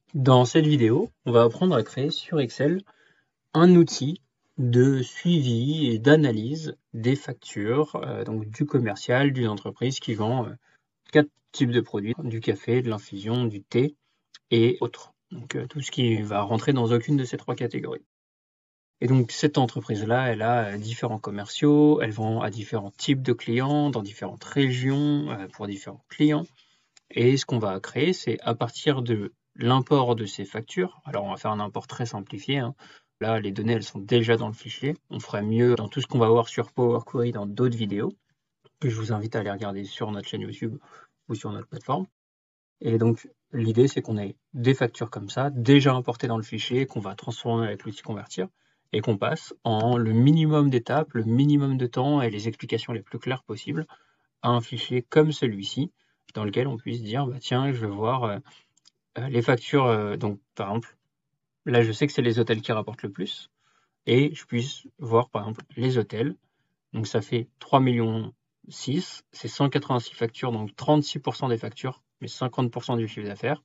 Dans cette vidéo, on va apprendre à créer sur Excel un outil de suivi et d'analyse des factures, donc du commercial, d'une entreprise qui vend 4 types de produits, du café, de l'infusion, du thé et autres. Donc tout ce qui va rentrer dans aucune de ces 3 catégories. Et donc cette entreprise-là, elle a différents commerciaux, elle vend à différents types de clients, dans différentes régions, pour différents clients. Et ce qu'on va créer, c'est à partir de l'import de ces factures. Alors, on va faire un import très simplifié, hein. Là, les données, elles sont déjà dans le fichier. On ferait mieux dans tout ce qu'on va voir sur Power Query dans d'autres vidéos, que je vous invite à aller regarder sur notre chaîne YouTube ou sur notre plateforme. Et donc, l'idée, c'est qu'on ait des factures comme ça, déjà importées dans le fichier, qu'on va transformer avec l'outil convertir, et qu'on passe en le minimum d'étapes, le minimum de temps et les explications les plus claires possibles à un fichier comme celui-ci, dans lequel on puisse dire, bah, tiens, je veux voir les factures, donc par exemple, là je sais que c'est les hôtels qui rapportent le plus, et je puisse voir par exemple les hôtels, donc ça fait 3,6 millions, c'est 186 factures, donc 36% des factures, mais 50% du chiffre d'affaires,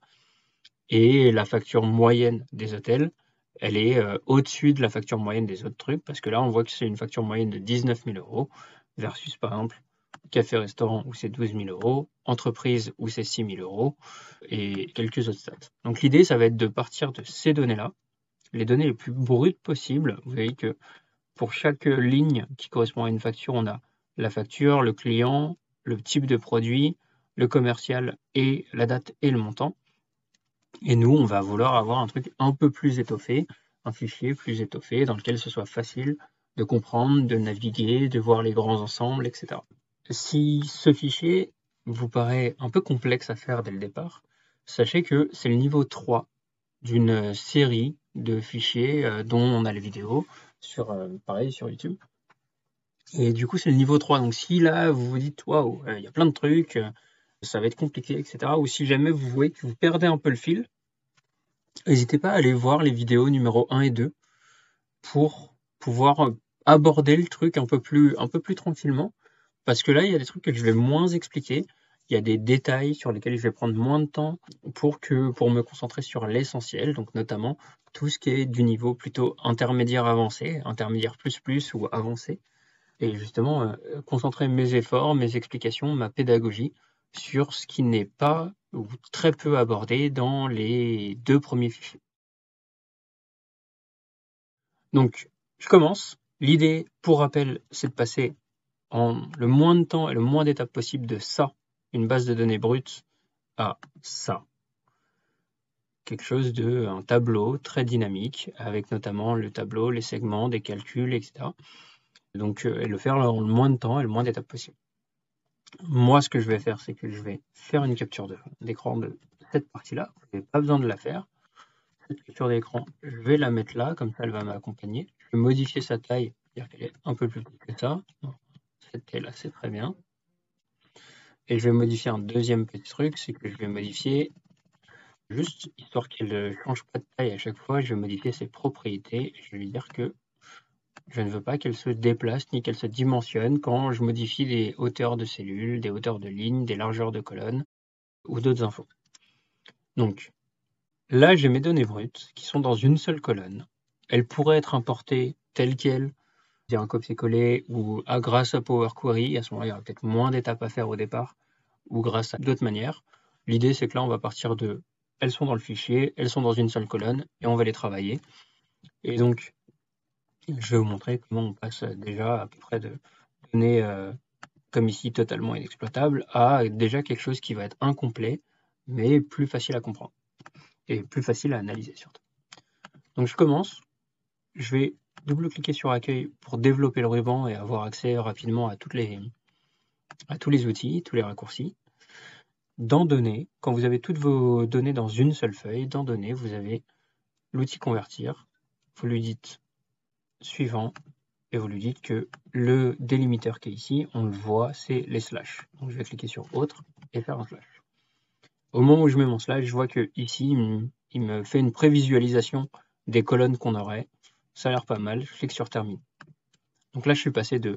et la facture moyenne des hôtels, elle est au-dessus de la facture moyenne des autres trucs, parce que là on voit que c'est une facture moyenne de 19 000 euros, versus par exemple café-restaurant où c'est 12 000 euros, entreprise où c'est 6 000 euros, et quelques autres stats. Donc l'idée, ça va être de partir de ces données-là, les données les plus brutes possibles. Vous voyez que pour chaque ligne qui correspond à une facture, on a la facture, le client, le type de produit, le commercial et la date et le montant. Et nous, on va vouloir avoir un truc un peu plus étoffé, un fichier plus étoffé dans lequel ce soit facile de comprendre, de naviguer, de voir les grands ensembles, etc. Si ce fichier vous paraît un peu complexe à faire dès le départ, sachez que c'est le niveau 3 d'une série de fichiers dont on a les vidéos pareil sur YouTube. Et du coup, c'est le niveau 3. Donc si là, vous vous dites, waouh, il y a plein de trucs, ça va être compliqué, etc. Ou si jamais vous voyez que vous perdez un peu le fil, n'hésitez pas à aller voir les vidéos numéro 1 et 2 pour pouvoir aborder le truc un peu plus tranquillement. Parce que là, il y a des trucs que je vais moins expliquer. Il y a des détails sur lesquels je vais prendre moins de temps pour me concentrer sur l'essentiel, donc notamment tout ce qui est du niveau plutôt intermédiaire avancé, intermédiaire plus ou avancé. Et justement, concentrer mes efforts, mes explications, ma pédagogie sur ce qui n'est pas ou très peu abordé dans les 2 premiers fichiers. Donc, je commence. L'idée, pour rappel, c'est de passer en le moins de temps et le moins d'étapes possible de ça, une base de données brute, à ça. Quelque chose un tableau très dynamique, avec notamment le tableau, les segments, des calculs, etc. Donc, et le faire en le moins de temps et le moins d'étapes possible. Moi, ce que je vais faire, c'est que je vais faire une capture d'écran de cette partie-là. Je n'ai pas besoin de la faire. Cette capture d'écran, je vais la mettre là, comme ça elle va m'accompagner. Je vais modifier sa taille, c'est-à-dire qu'elle est un peu plus petite que ça. Cette taille-là, c'est très bien. Et je vais modifier un deuxième petit truc, c'est que je vais modifier, juste histoire qu'elle ne change pas de taille à chaque fois, je vais modifier ses propriétés. Je vais lui dire que je ne veux pas qu'elle se déplace ni qu'elle se dimensionne quand je modifie des hauteurs de cellules, des hauteurs de lignes, des largeurs de colonnes ou d'autres infos. Donc là, j'ai mes données brutes qui sont dans une seule colonne. Elles pourraient être importées telles quelles, dire un copier-coller ou grâce à Power Query. À ce moment-là, il y aura peut-être moins d'étapes à faire au départ ou grâce à d'autres manières. L'idée, c'est que là, on va partir de elles sont dans le fichier, elles sont dans une seule colonne et on va les travailler. Et donc, je vais vous montrer comment on passe déjà à peu près de données comme ici totalement inexploitables à déjà quelque chose qui va être incomplet mais plus facile à comprendre et plus facile à analyser surtout. Donc je commence, je vais double-cliquer sur accueil pour développer le ruban et avoir accès rapidement à tous les outils, tous les raccourcis. Dans données, quand vous avez toutes vos données dans une seule feuille, dans données, vous avez l'outil convertir, vous lui dites suivant, et vous lui dites que le délimiteur qui est ici, on le voit, c'est les slash. Donc je vais cliquer sur autre et faire un slash. Au moment où je mets mon slash, je vois que ici, il me fait une prévisualisation des colonnes qu'on aurait. Ça a l'air pas mal, je clique sur termine. Donc là, je suis passé de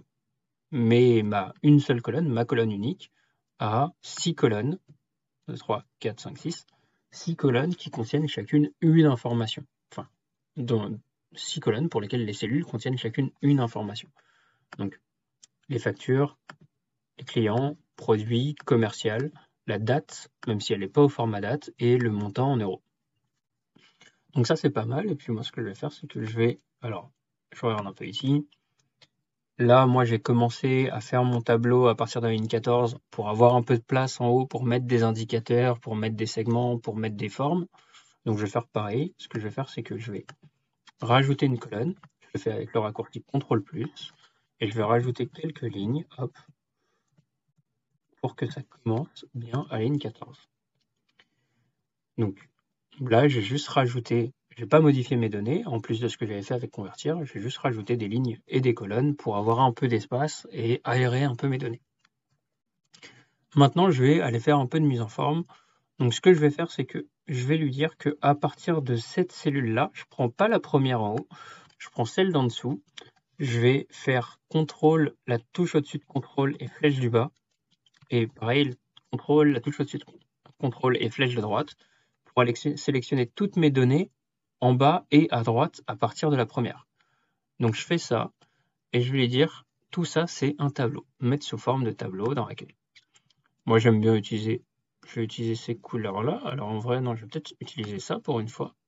une seule colonne, ma colonne unique, à 6 colonnes, 2, 3, 4, 5, 6, 6 colonnes qui contiennent chacune une information. Enfin, 6 colonnes pour lesquelles les cellules contiennent chacune une information. Donc, les factures, les clients, produits, commercial, la date, même si elle n'est pas au format date, et le montant en euros. Donc ça, c'est pas mal. Et puis moi, ce que je vais faire, c'est que je vais... Alors, je regarde un peu ici. Là, moi, j'ai commencé à faire mon tableau à partir de la ligne 14 pour avoir un peu de place en haut pour mettre des indicateurs, pour mettre des segments, pour mettre des formes. Donc, je vais faire pareil. Ce que je vais faire, c'est que je vais rajouter une colonne. Je le fais avec le raccourci CTRL+. Et je vais rajouter quelques lignes, hop, pour que ça commence bien à la ligne 14. Donc, là, j'ai juste rajouté, je n'ai pas modifié mes données, en plus de ce que j'avais fait avec Convertir, je vais juste rajouter des lignes et des colonnes pour avoir un peu d'espace et aérer un peu mes données. Maintenant, je vais aller faire un peu de mise en forme. Donc, ce que je vais faire, c'est que je vais lui dire qu'à partir de cette cellule-là, je ne prends pas la première en haut, je prends celle d'en dessous, je vais faire CTRL, la touche au-dessus de CTRL et flèche du bas, et pareil, CTRL, la touche au-dessus de CTRL et flèche de droite, pour aller sélectionner toutes mes données en bas et à droite à partir de la première. Donc je fais ça et je vais lui dire tout ça c'est un tableau, mettre sous forme de tableau dans laquelle. Moi j'aime bien utiliser, je vais utiliser ces couleurs là, alors en vrai non je vais peut-être utiliser ça pour une fois.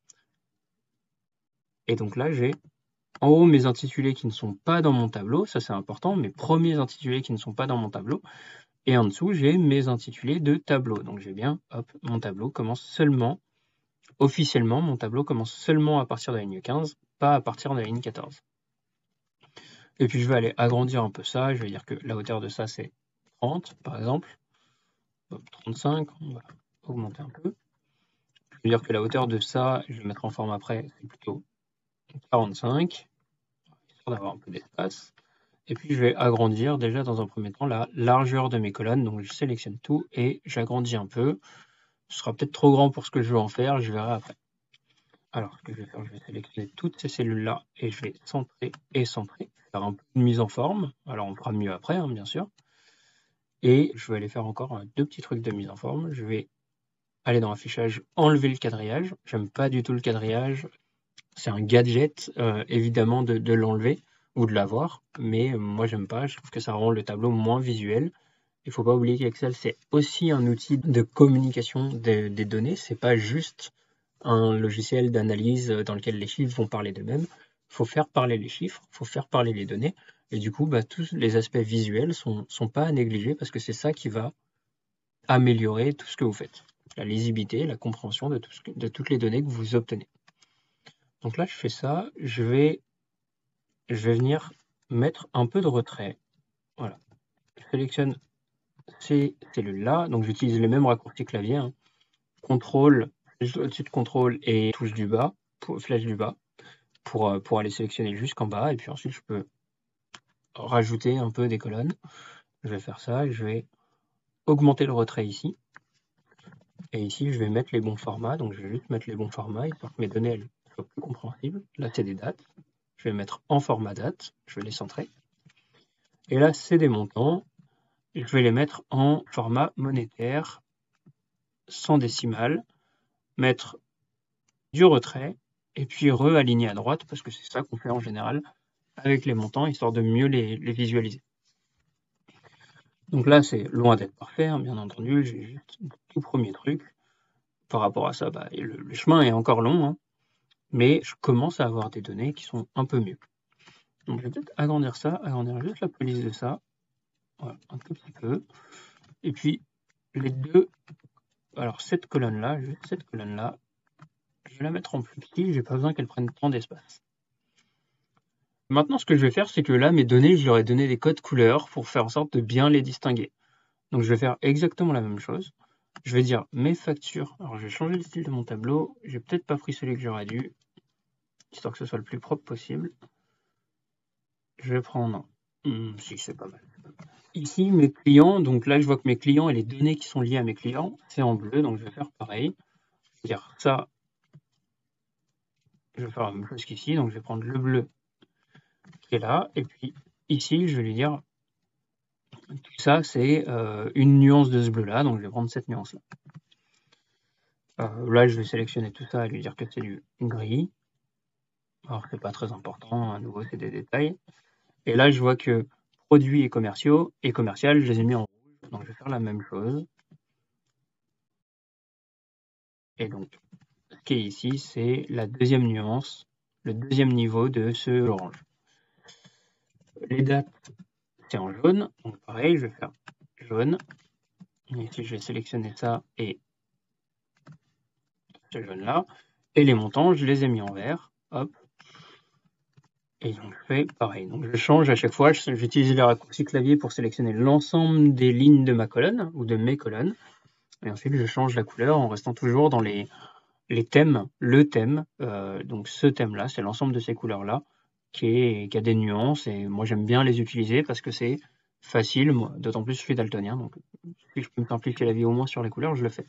Et donc là j'ai en haut mes intitulés qui ne sont pas dans mon tableau, ça c'est important, mes premiers intitulés qui ne sont pas dans mon tableau. Et en dessous, j'ai mes intitulés de tableau. Donc j'ai bien, hop, mon tableau commence seulement, officiellement, mon tableau commence seulement à partir de la ligne 15, pas à partir de la ligne 14. Et puis je vais aller agrandir un peu ça, je vais dire que la hauteur de ça c'est 30 par exemple, hop, 35, on va augmenter un peu. Je vais dire que la hauteur de ça, je vais mettre en forme après, c'est plutôt 45, histoire d'avoir un peu d'espace. Et puis je vais agrandir déjà dans un premier temps la largeur de mes colonnes, donc je sélectionne tout et j'agrandis un peu. Ce sera peut-être trop grand pour ce que je veux en faire, je verrai après. Alors, ce que je vais faire, je vais sélectionner toutes ces cellules-là et je vais centrer et centrer, faire un peu de mise en forme. Alors, on fera mieux après, hein, bien sûr. Et je vais aller faire encore deux petits trucs de mise en forme. Je vais aller dans l'affichage, enlever le quadrillage. J'aime pas du tout le quadrillage. C'est un gadget, évidemment, de l'enlever ou de l'avoir. Mais moi, j'aime pas. Je trouve que ça rend le tableau moins visuel. Il ne faut pas oublier qu'Excel, c'est aussi un outil de communication des données. C'est pas juste un logiciel d'analyse dans lequel les chiffres vont parler d'eux-mêmes. Il faut faire parler les chiffres, il faut faire parler les données. Et du coup, tous les aspects visuels sont pas à négliger parce que c'est ça qui va améliorer tout ce que vous faites. La lisibilité, la compréhension de toutes les données que vous obtenez. Donc là, je fais ça. Je vais venir mettre un peu de retrait. Voilà. Je sélectionne ces cellules-là. Donc j'utilise les mêmes raccourcis clavier. Hein. CTRL, au-dessus de CTRL et touche du bas, flèche du bas, pour aller sélectionner jusqu'en bas. Et puis ensuite, je peux rajouter un peu des colonnes. Je vais faire ça. Je vais augmenter le retrait ici. Et ici, je vais mettre les bons formats. Donc je vais juste mettre les bons formats, histoire que mes données elles, soient plus compréhensibles. Là, c'est des dates. Je vais mettre en format date. Je vais les centrer. Et là, c'est des montants. Je vais les mettre en format monétaire, sans décimale, mettre du retrait, et puis re-aligner à droite, parce que c'est ça qu'on fait en général avec les montants, histoire de mieux les visualiser. Donc là, c'est loin d'être parfait, hein, bien entendu, j'ai juste le tout premier truc. Par rapport à ça, le chemin est encore long, hein, mais je commence à avoir des données qui sont un peu mieux. Donc je vais peut-être agrandir ça, agrandir juste la police de ça, voilà, un tout petit peu. Et puis les deux, alors cette colonne-là, juste cette colonne-là, je vais la mettre en plus petit, j'ai pas besoin qu'elle prenne tant d'espace. Maintenant, ce que je vais faire, c'est que là, mes données, je leur ai donné des codes couleurs pour faire en sorte de bien les distinguer. Donc, je vais faire exactement la même chose. Je vais dire mes factures. Alors, je vais changer le style de mon tableau. J'ai peut-être pas pris celui que j'aurais dû, histoire que ce soit le plus propre possible. Je vais prendre... si, c'est pas mal. Ici, mes clients. Donc là, je vois que mes clients et les données qui sont liées à mes clients, c'est en bleu. Donc, je vais faire pareil. Je vais dire ça. Je vais faire la même chose qu'ici. Donc, je vais prendre le bleu qui est là. Et puis, ici, je vais lui dire... Tout ça, c'est une nuance de ce bleu-là, donc je vais prendre cette nuance-là. Là, je vais sélectionner tout ça et lui dire que c'est du gris. Alors, c'est pas très important, à nouveau, c'est des détails. Et là, je vois que produits et commerciaux et commercial, je les ai mis en rouge. Donc, je vais faire la même chose. Et donc, ce qui est ici, c'est la deuxième nuance, le deuxième niveau de ce orange. Les dates, c'est en jaune. Donc, pareil, je vais faire jaune. Et ici, je vais sélectionner ça et ce jaune-là. Et les montants, je les ai mis en vert. Hop. Et donc, je fais pareil. Donc, je change à chaque fois. J'utilise le raccourci clavier pour sélectionner l'ensemble des lignes de ma colonne ou de mes colonnes. Et ensuite, je change la couleur en restant toujours dans les thèmes, le thème. Donc, ce thème-là, c'est l'ensemble de ces couleurs-là qui a des nuances. Et moi, j'aime bien les utiliser parce que c'est facile. D'autant plus, je suis daltonien. Donc, si je peux me simplifier la vie au moins sur les couleurs, je le fais.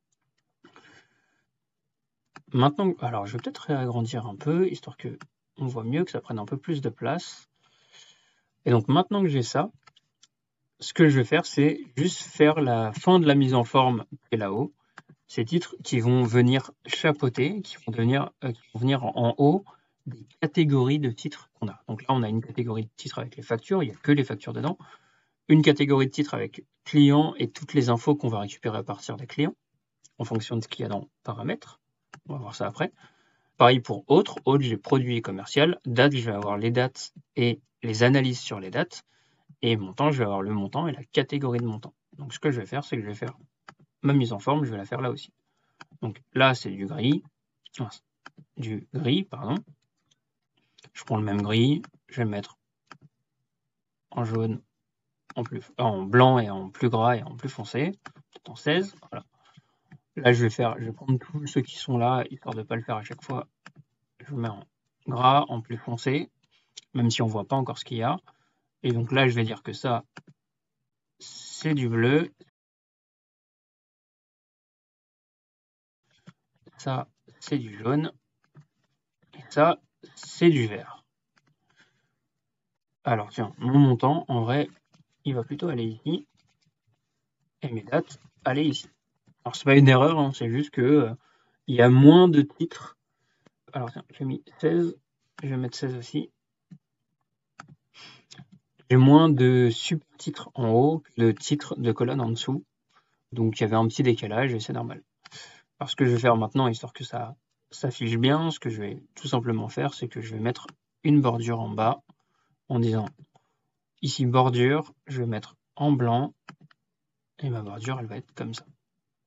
Maintenant, alors, je vais peut-être réagrandir un peu, histoire que on voit mieux, que ça prenne un peu plus de place. Et donc, maintenant que j'ai ça, ce que je vais faire, c'est juste faire la fin de la mise en forme qui est là-haut. Ces titres qui vont venir chapeauter, qui vont venir en haut des catégories de titres qu'on a. Donc là, on a une catégorie de titres avec les factures, il n'y a que les factures dedans. Une catégorie de titres avec clients et toutes les infos qu'on va récupérer à partir des clients, en fonction de ce qu'il y a dans paramètres. On va voir ça après. Pareil pour autres, j'ai produit et commercial. Date, je vais avoir les dates et les analyses sur les dates. Et montant, je vais avoir le montant et la catégorie de montant. Donc ce que je vais faire, c'est que je vais faire ma mise en forme, je vais la faire là aussi. Donc là, c'est du gris. Pardon. Je prends le même gris, je vais le mettre en jaune, en blanc et en plus gras et en plus foncé, peut-être en 16. Voilà. Là, je vais prendre tous ceux qui sont là, histoire de ne pas le faire à chaque fois. Je le mets en gras, en plus foncé, même si on ne voit pas encore ce qu'il y a. Et donc là, je vais dire que ça, c'est du bleu. Ça, c'est du jaune. Et ça, c'est du vert. Alors tiens, mon montant, en vrai, il va plutôt aller ici. Et mes dates, aller ici. Alors c'est pas une erreur, hein, c'est juste que il y a moins de titres. Alors tiens, j'ai mis 16, je vais mettre 16 aussi. J'ai moins de sub-titres en haut que de titres de colonne en dessous. Donc il y avait un petit décalage et c'est normal. Alors ce que je vais faire maintenant, histoire que ça s'affiche bien, ce que je vais tout simplement faire, c'est que je vais mettre une bordure en bas en disant ici bordure, je vais mettre en blanc et ma bordure elle va être comme ça.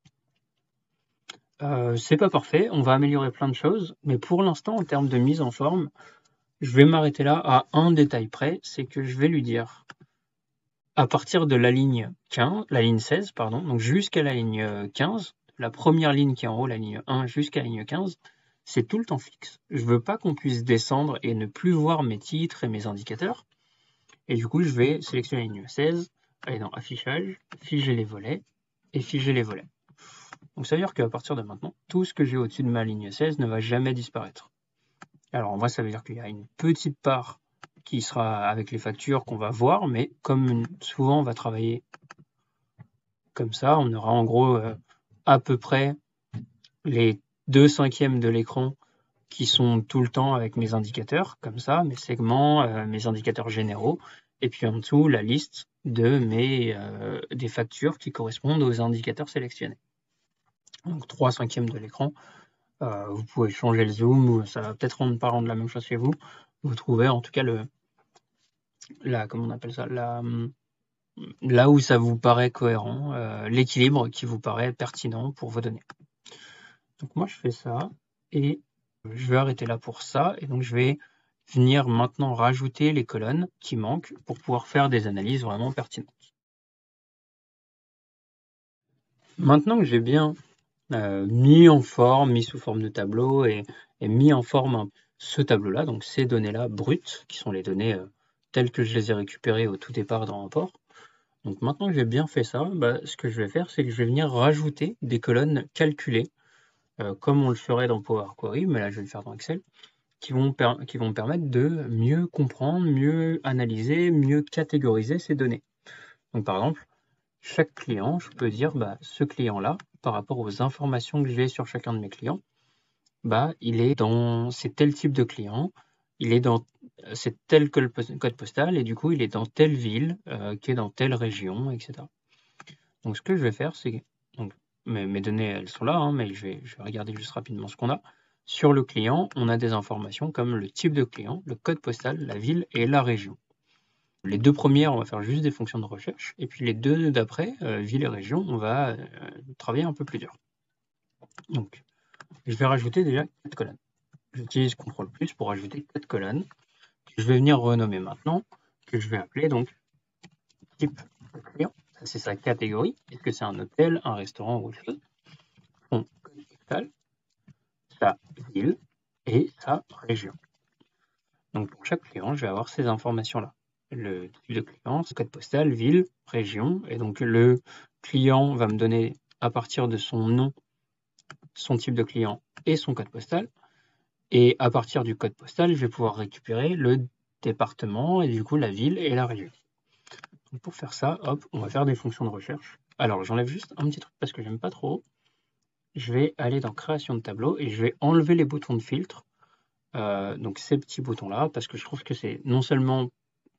C'est pas parfait, on va améliorer plein de choses, mais pour l'instant en termes de mise en forme, je vais m'arrêter là à un détail près, c'est que je vais lui dire à partir de la ligne 16, pardon, donc jusqu'à la ligne 15, la première ligne qui est en haut, la ligne 1 jusqu'à la ligne 15, c'est tout le temps fixe. Je veux pas qu'on puisse descendre et ne plus voir mes titres et mes indicateurs. Et du coup, je vais sélectionner la ligne 16, aller dans affichage, figer les volets et figer les volets. Donc ça veut dire qu'à partir de maintenant, tout ce que j'ai au-dessus de ma ligne 16 ne va jamais disparaître. Alors en vrai, ça veut dire qu'il y a une petite part qui sera avec les factures qu'on va voir, mais comme souvent on va travailler comme ça, on aura en gros à peu près les 2/5 de l'écran qui sont tout le temps avec mes indicateurs, comme ça, mes segments, mes indicateurs généraux, et puis en dessous la liste de des factures qui correspondent aux indicateurs sélectionnés. Donc 3/5 de l'écran. Vous pouvez changer le zoom, ou ça va peut-être pas rendre la même chose chez vous. Vous trouvez en tout cas comment on appelle ça, là où ça vous paraît cohérent, l'équilibre qui vous paraît pertinent pour vos données. Donc moi je fais ça et je vais arrêter là pour ça, et donc je vais venir maintenant rajouter les colonnes qui manquent pour pouvoir faire des analyses vraiment pertinentes. Maintenant que j'ai bien mis en forme, mis sous forme de tableau et mis en forme ce tableau-là, donc ces données-là brutes, qui sont les données telles que je les ai récupérées au tout départ dans Rapport. Donc maintenant que j'ai bien fait ça, ce que je vais faire, c'est que je vais venir rajouter des colonnes calculées, comme on le ferait dans Power Query, mais là je vais le faire dans Excel, qui vont permettre de mieux comprendre, mieux analyser, mieux catégoriser ces données. Donc par exemple, chaque client, je peux dire ce client-là, par rapport aux informations que j'ai sur chacun de mes clients, bah, c'est tel type de client, c'est tel que le code postal, et du coup, il est dans telle ville, qui est dans telle région, etc. Donc, ce que je vais faire, c'est, donc, mes données, elles sont là, hein, mais je vais regarder juste rapidement ce qu'on a. Sur le client, on a des informations comme le type de client, le code postal, la ville et la région. Les deux premières, on va faire juste des fonctions de recherche, et puis les deux d'après, ville et région, on va travailler un peu plus dur. Donc, je vais rajouter déjà 4 colonnes. J'utilise CTRL+ pour ajouter 4 colonnes, que je vais venir renommer maintenant, que je vais appeler donc type de client. Ça, c'est sa catégorie. Est-ce que c'est un hôtel, un restaurant ou autre chose? Son code postal, sa ville et sa région. Donc, pour chaque client, je vais avoir ces informations-là. Le type de client, code postal, ville, région. Et donc, le client va me donner, à partir de son nom, son type de client et son code postal. Et à partir du code postal, je vais pouvoir récupérer le département et du coup la ville et la région. Donc pour faire ça, hop, on va faire des fonctions de recherche. Alors j'enlève juste un petit truc parce que j'aime pas trop. Je vais aller dans création de tableau et je vais enlever les boutons de filtre. Donc ces petits boutons là, parce que je trouve que c'est non seulement,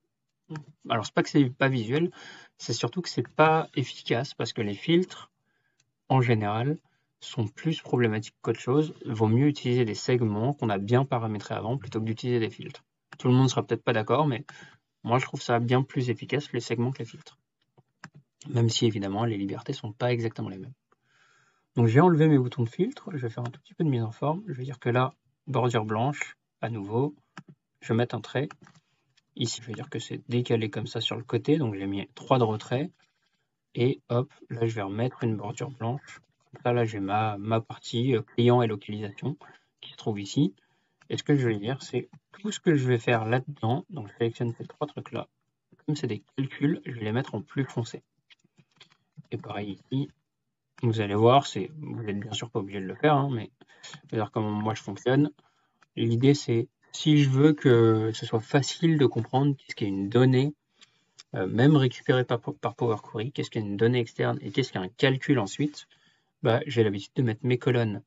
alors c'est pas que c'est pas visuel, c'est surtout que c'est pas efficace parce que les filtres en général sont plus problématiques qu'autre chose. Il vaut mieux utiliser des segments qu'on a bien paramétrés avant plutôt que d'utiliser des filtres. Tout le monde ne sera peut-être pas d'accord, mais moi je trouve ça bien plus efficace les segments que les filtres. Même si évidemment les libertés ne sont pas exactement les mêmes. Donc j'ai enlevé mes boutons de filtre, je vais faire un tout petit peu de mise en forme. Je vais dire que là, bordure blanche, à nouveau, je vais mettre un trait. Ici, je vais dire que c'est décalé comme ça sur le côté, donc j'ai mis 3 de retrait. Et hop, là je vais remettre une bordure blanche. Comme ça, là j'ai ma partie client et localisation qui se trouve ici. Et ce que je vais dire, c'est tout ce que je vais faire là-dedans. Donc je sélectionne ces 3 trucs-là. Comme c'est des calculs, je vais les mettre en plus foncé. Et pareil ici, vous allez voir, vous n'êtes bien sûr pas obligé de le faire, hein, mais je vais dire comment moi je fonctionne. L'idée c'est, si je veux que ce soit facile de comprendre qu'est-ce qu'est une donnée, même récupérée par Power Query, qu'est-ce qu'est une donnée externe et qu'est-ce qu'est un calcul ensuite, bah, j'ai l'habitude de mettre mes colonnes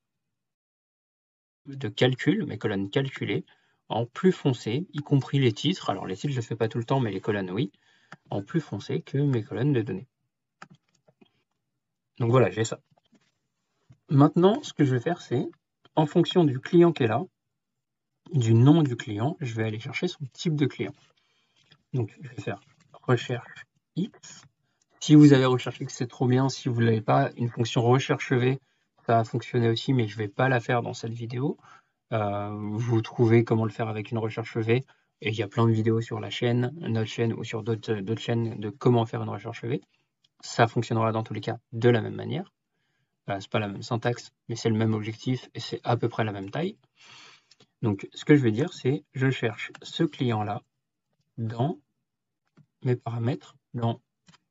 de calcul, mes colonnes calculées, en plus foncé, y compris les titres. Alors les titres je ne fais pas tout le temps, mais les colonnes oui, en plus foncé que mes colonnes de données. Donc voilà, j'ai ça. Maintenant, ce que je vais faire, c'est, en fonction du client qui est là, du nom du client, je vais aller chercher son type de client. Donc, je vais faire recherche X. Si vous avez recherche X, c'est trop bien. Si vous n'avez pas une fonction recherche V, ça va fonctionner aussi, mais je ne vais pas la faire dans cette vidéo. Vous trouvez comment le faire avec une recherche V, et il y a plein de vidéos sur la chaîne, notre chaîne ou sur d'autres chaînes de comment faire une recherche V. Ça fonctionnera dans tous les cas de la même manière. C'est pas la même syntaxe, mais c'est le même objectif et c'est à peu près la même taille. Donc, ce que je vais dire, c'est je cherche ce client-là dans mes paramètres, dans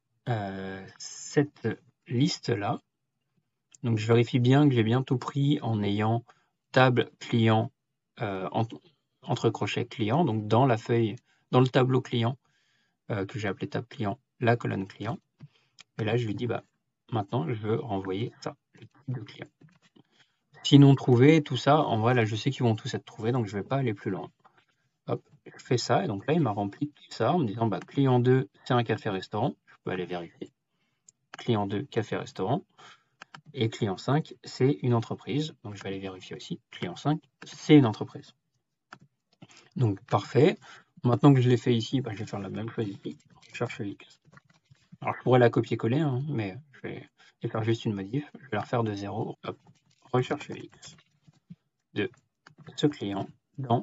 cette liste-là. Donc, je vérifie bien que j'ai bien tout pris en ayant table client entre crochets client, donc dans la feuille, dans le tableau client que j'ai appelé table client, la colonne client. Et là, je lui dis, bah, maintenant, je veux renvoyer ça, le type de client. Sinon trouvé, tout ça, en vrai, là, je sais qu'ils vont tous être trouvés, donc je ne vais pas aller plus loin. Hop, je fais ça, et donc là, il m'a rempli tout ça en me disant, bah, client 2, c'est un café-restaurant. Je peux aller vérifier. Client 2, café-restaurant. Et client 5, c'est une entreprise. Donc, je vais aller vérifier aussi. Client 5, c'est une entreprise. Donc, parfait. Maintenant que je l'ai fait ici, bah, je vais faire la même chose ici. Recherche X. Alors, je pourrais la copier-coller, hein, mais je vais faire juste une modif. Je vais la refaire de 0. Hop, recherche X de ce client dans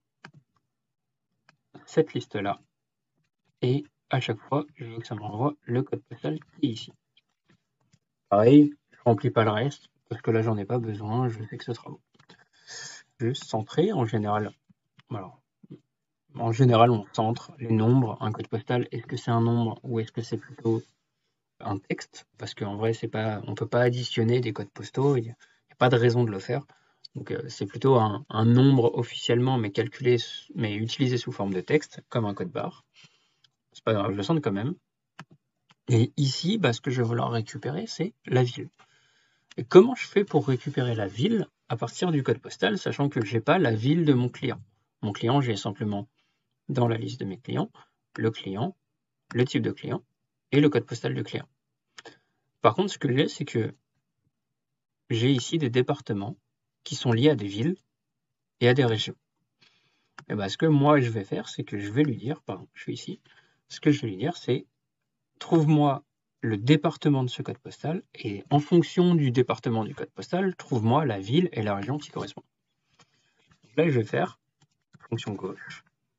cette liste-là. Et à chaque fois, je veux que ça me renvoie le code postal qui est ici. Pareil, je ne remplis pas le reste, parce que là, j'en ai pas besoin, je sais que ce sera bon. Juste centrer, en général. Alors, en général, on centre les nombres. Un code postal, est-ce que c'est un nombre ou est-ce que c'est plutôt un texte? Parce qu'en vrai, on ne peut pas additionner des codes postaux, il n'y a pas de raison de le faire. Donc, c'est plutôt un nombre officiellement, mais calculé, mais utilisé sous forme de texte, comme un code barre. C'est pas grave, je le centre quand même. Et ici, bah, ce que je vais vouloir récupérer, c'est la ville. Et comment je fais pour récupérer la ville à partir du code postal, sachant que je n'ai pas la ville de mon client? Mon client, j'ai simplement dans la liste de mes clients, le type de client et le code postal du client. Par contre, ce que j'ai, c'est que j'ai ici des départements qui sont liés à des villes et à des régions. Et ben, ce que moi je vais faire, c'est que je vais lui dire, pardon, je suis ici, ce que je vais lui dire, c'est trouve-moi le département de ce code postal et en fonction du département du code postal, trouve-moi la ville et la région qui correspondent. Donc là, je vais faire fonction gauche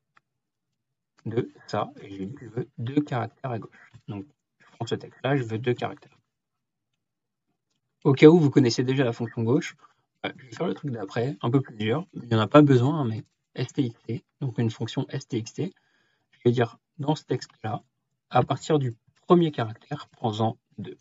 de ça et je lui dis que je veux 2 caractères à gauche. Donc je prends ce texte-là, je veux 2 caractères. Au cas où vous connaissez déjà la fonction gauche, je vais faire le truc d'après, un peu plus dur. Il n'y en a pas besoin, mais stxt, donc une fonction stxt, je vais dire dans ce texte-là, à partir du premier caractère, prends-en 2.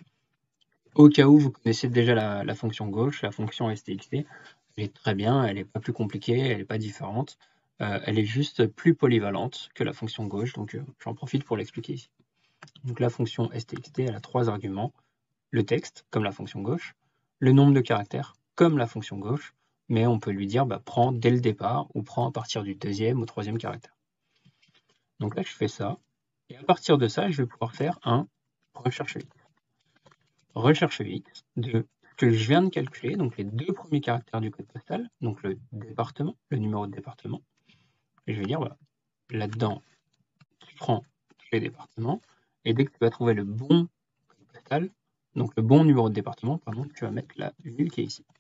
Au cas où vous connaissez déjà la fonction gauche, la fonction stxt, elle est très bien, elle n'est pas plus compliquée, elle n'est pas différente. Elle est juste plus polyvalente que la fonction gauche, donc j'en profite pour l'expliquer ici. Donc la fonction stxt, elle a 3 arguments. Le texte, comme la fonction gauche, le nombre de caractères, comme la fonction gauche, mais on peut lui dire prends dès le départ ou prends à partir du 2e ou 3e caractère. Donc là, je fais ça, et à partir de ça, je vais pouvoir faire un recherche X. Recherche X de ce que je viens de calculer, donc les 2 premiers caractères du code postal, donc le département, le numéro de département, et je vais dire, là-dedans, tu prends tous les départements, et dès que tu vas trouver le bon code postal, donc le bon numéro de département, pardon, tu vas mettre la ville qui est ici.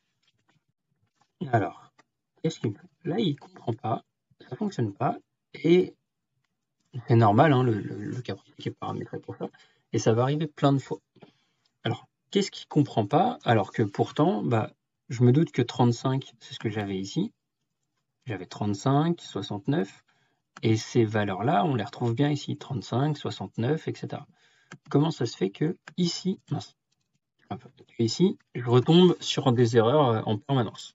Alors, qu'est-ce qu'il me fait? Là, il ne comprend pas, ça ne fonctionne pas, et c'est normal, hein, le caprice est paramétré pour ça, et ça va arriver plein de fois. Alors, qu'est-ce qu'il ne comprend pas? Alors que pourtant, je me doute que 35, c'est ce que j'avais ici. J'avais 35, 69, et ces valeurs-là, on les retrouve bien ici, 35, 69, etc. Comment ça se fait que ici, ici, je retombe sur des erreurs en permanence?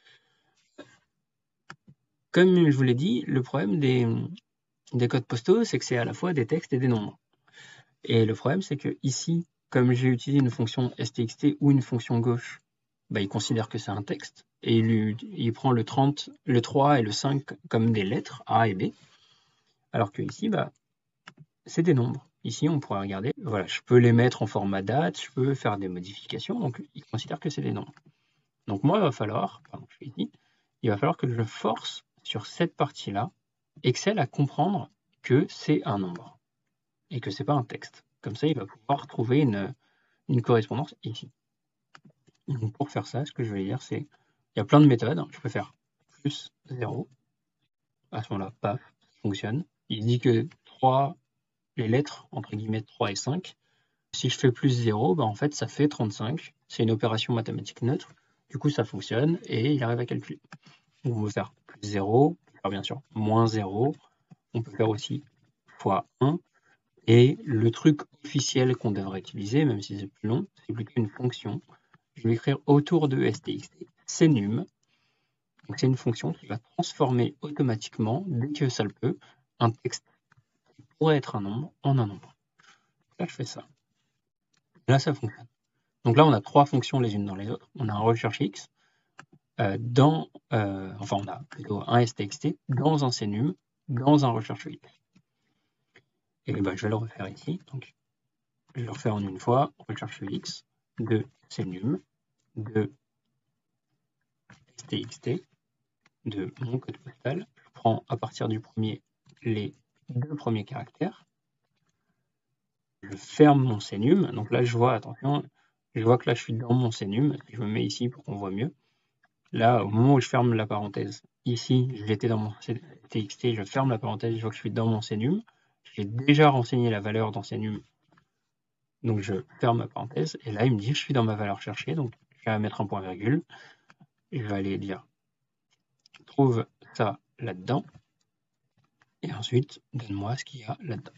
Comme je vous l'ai dit, le problème des codes postaux, c'est que c'est à la fois des textes et des nombres. Et le problème, c'est que ici, comme j'ai utilisé une fonction stxt ou une fonction gauche, il considère que c'est un texte, et il prend le 30, le 3 et le 5 comme des lettres, A et B, alors que ici, c'est des nombres. Ici, on pourra regarder, voilà, je peux les mettre en format date, je peux faire des modifications, donc il considère que c'est des nombres. Donc moi, il va falloir, il va falloir que je force sur cette partie-là, Excel à comprendre que c'est un nombre, et que c'est pas un texte. Comme ça, il va pouvoir trouver une correspondance ici. Donc pour faire ça, ce que je vais dire, c'est il y a plein de méthodes. Je peux faire plus 0. À ce moment-là, paf, ça fonctionne. Il dit que 3, les lettres, entre guillemets 3 et 5. Si je fais plus 0, en fait, ça fait 35. C'est une opération mathématique neutre. Du coup, ça fonctionne et il arrive à calculer. Donc, on peut faire plus 0, on peut faire bien sûr moins 0. On peut faire aussi fois 1. Et le truc officiel qu'on devrait utiliser, même si c'est plus long, c'est plutôt une fonction. Je vais écrire autour de stxt cnum. Donc c'est une fonction qui va transformer automatiquement, dès que ça le peut, un texte qui pourrait être un nombre en un nombre. Là, je fais ça. Là, ça fonctionne. Donc là, on a 3 fonctions les unes dans les autres. On a un recherche X, on a plutôt un stxt dans un cnum, dans un recherche X. Et je vais le refaire ici. Donc, je vais le refaire en une fois. Recherche X de cnum, de stxt, de mon code postal. Je prends à partir du premier les 2 premiers caractères. Je ferme mon cnum. Donc là, je vois, attention, je vois que là, je suis dans mon cnum. Je me mets ici pour qu'on voit mieux. Là, au moment où je ferme la parenthèse, ici, j'étais dans mon txt, je ferme la parenthèse, je vois que je suis dans mon cnum. J'ai déjà renseigné la valeur dans cnum. Donc je ferme ma parenthèse. Et là, il me dit, je suis dans ma valeur cherchée. Donc je vais mettre un point virgule. Et je vais aller dire, trouve ça là-dedans. Et ensuite, donne-moi ce qu'il y a là-dedans.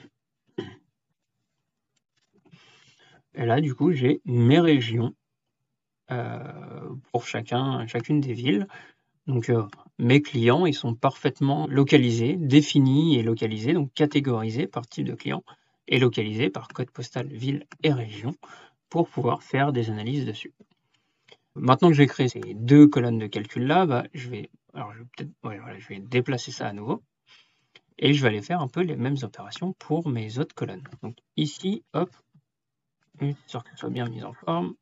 Et là, du coup, j'ai mes régions pour chacune des villes. Donc, mes clients, ils sont parfaitement localisés, définis et localisés, donc catégorisés par type de client et localisés par code postal, ville et région. pour pouvoir faire des analyses dessus. Maintenant que j'ai créé ces 2 colonnes de calcul là, bah, je vais déplacer ça à nouveau et je vais aller faire un peu les mêmes opérations pour mes autres colonnes. Donc ici, hop, histoire que ce soit bien mis en forme,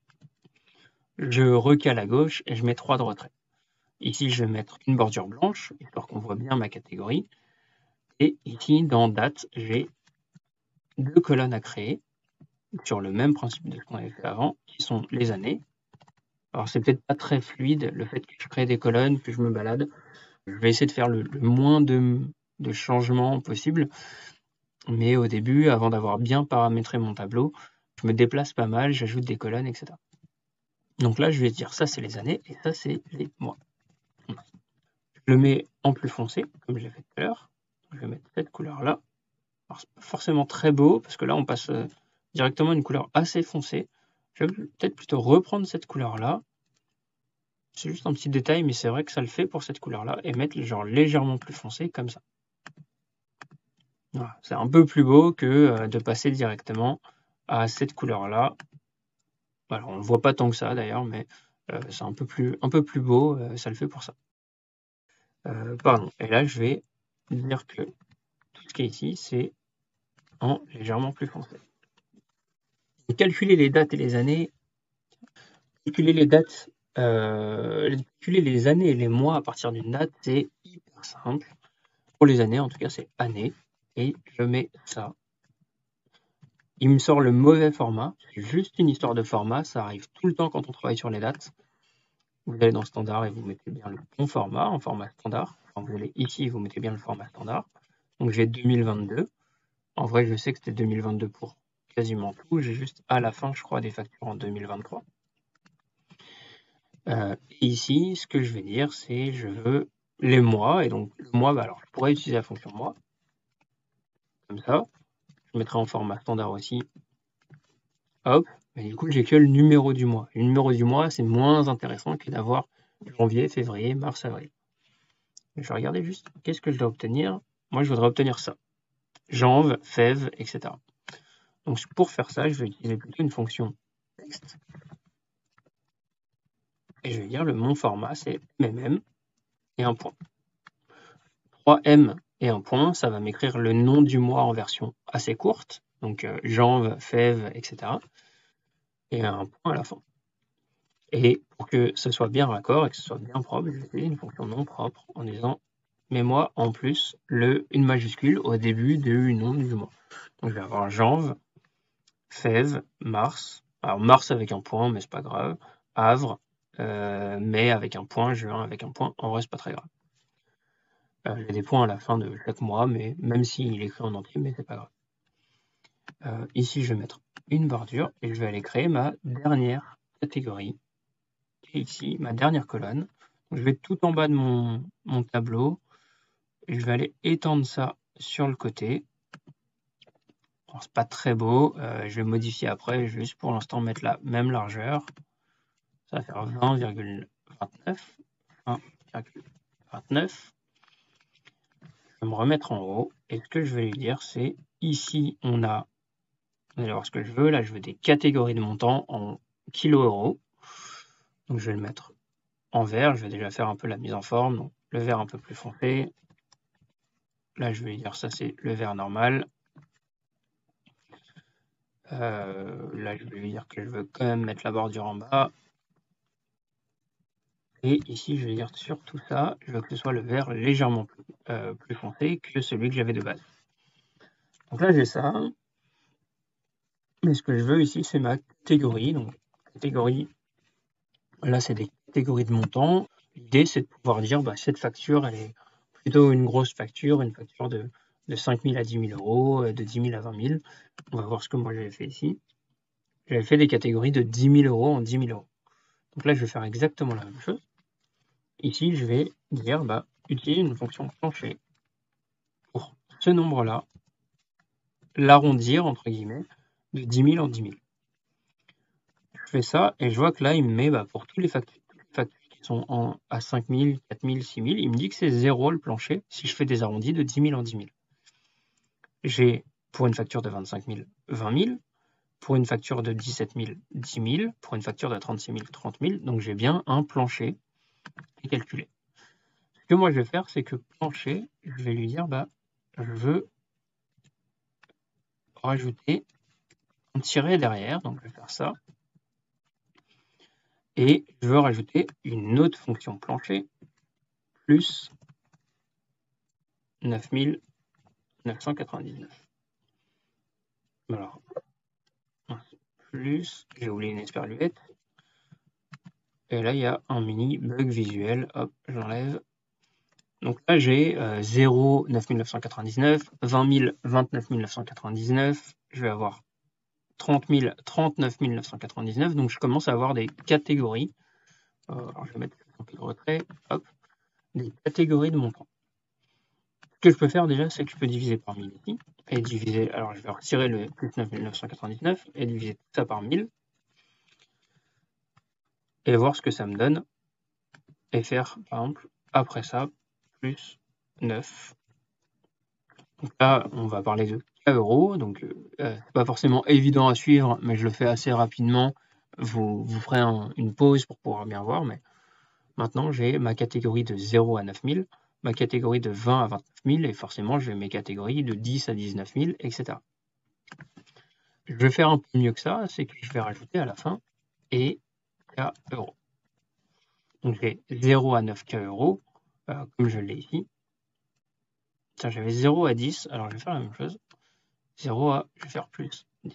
je recale à gauche et je mets 3 de retrait. Ici, je vais mettre une bordure blanche, histoire qu'on voit bien ma catégorie. Et ici, dans date, j'ai 2 colonnes à créer sur le même principe de ce qu'on avait fait avant, qui sont les années. Alors, c'est peut-être pas très fluide, le fait que je crée des colonnes, que je me balade. Je vais essayer de faire le moins de changements possible. Mais au début, avant d'avoir bien paramétré mon tableau, je me déplace pas mal, j'ajoute des colonnes, etc. Donc là, je vais dire ça, c'est les années, et ça, c'est les mois. Je le mets en plus foncé, comme je l'ai fait tout à l'heure. Je vais mettre cette couleur-là. Alors, c'est pas forcément très beau, parce que là, on passe directement à une couleur assez foncée. Je vais peut-être plutôt reprendre cette couleur-là. C'est juste un petit détail, mais c'est vrai que ça le fait pour cette couleur-là, et mettre le genre légèrement plus foncé, comme ça. Voilà. C'est un peu plus beau que de passer directement à cette couleur-là. Alors, on ne le voit pas tant que ça, d'ailleurs, mais c'est un peu plus beau, ça le fait pour ça. Pardon, et là, je vais dire que tout ce qui est ici, c'est en légèrement plus foncé. Et calculer les dates et les années, calculer les dates, calculer les années et les mois à partir d'une date, c'est hyper simple. Pour les années, en tout cas, c'est année. Et je mets ça. Il me sort le mauvais format. C'est juste une histoire de format. Ça arrive tout le temps quand on travaille sur les dates. Vous allez dans Standard et vous mettez bien le bon format, en format standard. Enfin, vous allez ici et vous mettez bien le format standard. Donc j'ai 2022. En vrai, je sais que c'était 2022 pour quasiment tout. J'ai juste à la fin, je crois, des factures en 2023. Et ici, ce que je vais dire, c'est je veux les mois. Et donc, le mois, bah, alors, je pourrais utiliser la fonction mois. Comme ça. Je mettrai en format standard aussi. Hop. Et du coup, j'ai que le numéro du mois. Le numéro du mois, c'est moins intéressant que d'avoir janvier, février, mars, avril. Je vais regarder juste qu'est-ce que je dois obtenir. Moi, je voudrais obtenir ça. Janve, fève, etc. Donc, pour faire ça, je vais utiliser plutôt une fonction texte. Et je vais dire mon format, c'est MMM et un point. 3M et un point, ça va m'écrire le nom du mois en version assez courte. Donc, janve, fève, etc. Et un point à la fin. Et pour que ce soit bien raccord et que ce soit bien propre, je vais utiliser une fonction non propre en disant mets-moi en plus une majuscule au début du nom du mois. Donc je vais avoir janve, fève, mars. Alors mars avec un point, mais c'est pas grave. Avre, mai avec un point, juin avec un point. En vrai, c'est pas très grave. J'ai des points à la fin de chaque mois, mais même s'il est écrit en entier, mais c'est pas grave. Ici, je vais mettre une bordure et je vais aller créer ma dernière catégorie. Et ici, ma dernière colonne. Donc, je vais tout en bas de mon tableau et je vais aller étendre ça sur le côté. Alors, c'est pas très beau, je vais modifier après, je vais juste pour l'instant mettre la même largeur. Ça va faire 20,29. 20,29. Je vais me remettre en haut et ce que je vais lui dire, c'est ici, on a, vous allez voir ce que je veux, là je veux des catégories de montants en kilo-euros. Donc je vais le mettre en vert, je vais déjà faire un peu la mise en forme, donc le vert un peu plus foncé. Là, je vais lui dire ça, c'est le vert normal. Là, je vais lui dire que je veux quand même mettre la bordure en bas. Et ici, je vais dire sur tout ça, je veux que ce soit le vert légèrement plus foncé que celui que j'avais de base. Donc là, j'ai ça. Mais ce que je veux ici, c'est ma catégorie. Donc, catégorie, là, c'est des catégories de montants. L'idée, c'est de pouvoir dire, bah, cette facture, elle est plutôt une grosse facture, une facture de 5 000 à 10 000 euros, de 10 000 à 20 000. On va voir ce que moi j'avais fait ici. J'avais fait des catégories de 10 000 euros en 10 000 euros. Donc là, je vais faire exactement la même chose. Ici, je vais dire, bah, utiliser une fonction plancher pour ce nombre-là, l'arrondir, entre guillemets, de 10 000 en 10 000. Je fais ça et je vois que là, il me met, bah, pour toutes les factures qui sont à 5 000, 4 000, 6 000, il me dit que c'est 0 le plancher si je fais des arrondis de 10 000 en 10 000. J'ai, pour une facture de 25 000, 20 000. Pour une facture de 17 000, 10 000. Pour une facture de 36 000, 30 000. Donc j'ai bien un plancher qui est calculé. Ce que moi je vais faire, c'est que plancher, je vais lui dire, bah, je veux rajouter un tiret derrière, donc je vais faire ça. Et je veux rajouter une autre fonction plancher, plus 9999. Alors, plus, j'ai oublié une esperluette. Et là, il y a un mini bug visuel. Hop, j'enlève. Donc là, j'ai 0, 9999, 20 000, 29 999. Je vais avoir 30 000, 39 999. Donc je commence à avoir des catégories. Alors je vais mettre un peu de retrait. Hop, des catégories de montants. Ce que je peux faire déjà, c'est que je peux diviser par 1000 ici. Et diviser, alors je vais retirer le plus 9 999 et diviser tout ça par 1000. Et voir ce que ça me donne. Et faire, par exemple, après ça, plus 9. Donc là, on va parler de K euros. Donc, c'est pas forcément évident à suivre, mais je le fais assez rapidement. Vous ferez une pause pour pouvoir bien voir. Mais maintenant, j'ai ma catégorie de 0 à 9 000, ma catégorie de 20 à 29 000, et forcément, j'ai mes catégories de 10 à 19 000, etc. Je vais faire un peu mieux que ça, c'est que je vais rajouter à la fin et K euros. Donc, j'ai 0 à 9 K euros, comme je l'ai ici. Tiens, j'avais 0 à 10, alors je vais faire la même chose. 0 à, je vais faire plus 10.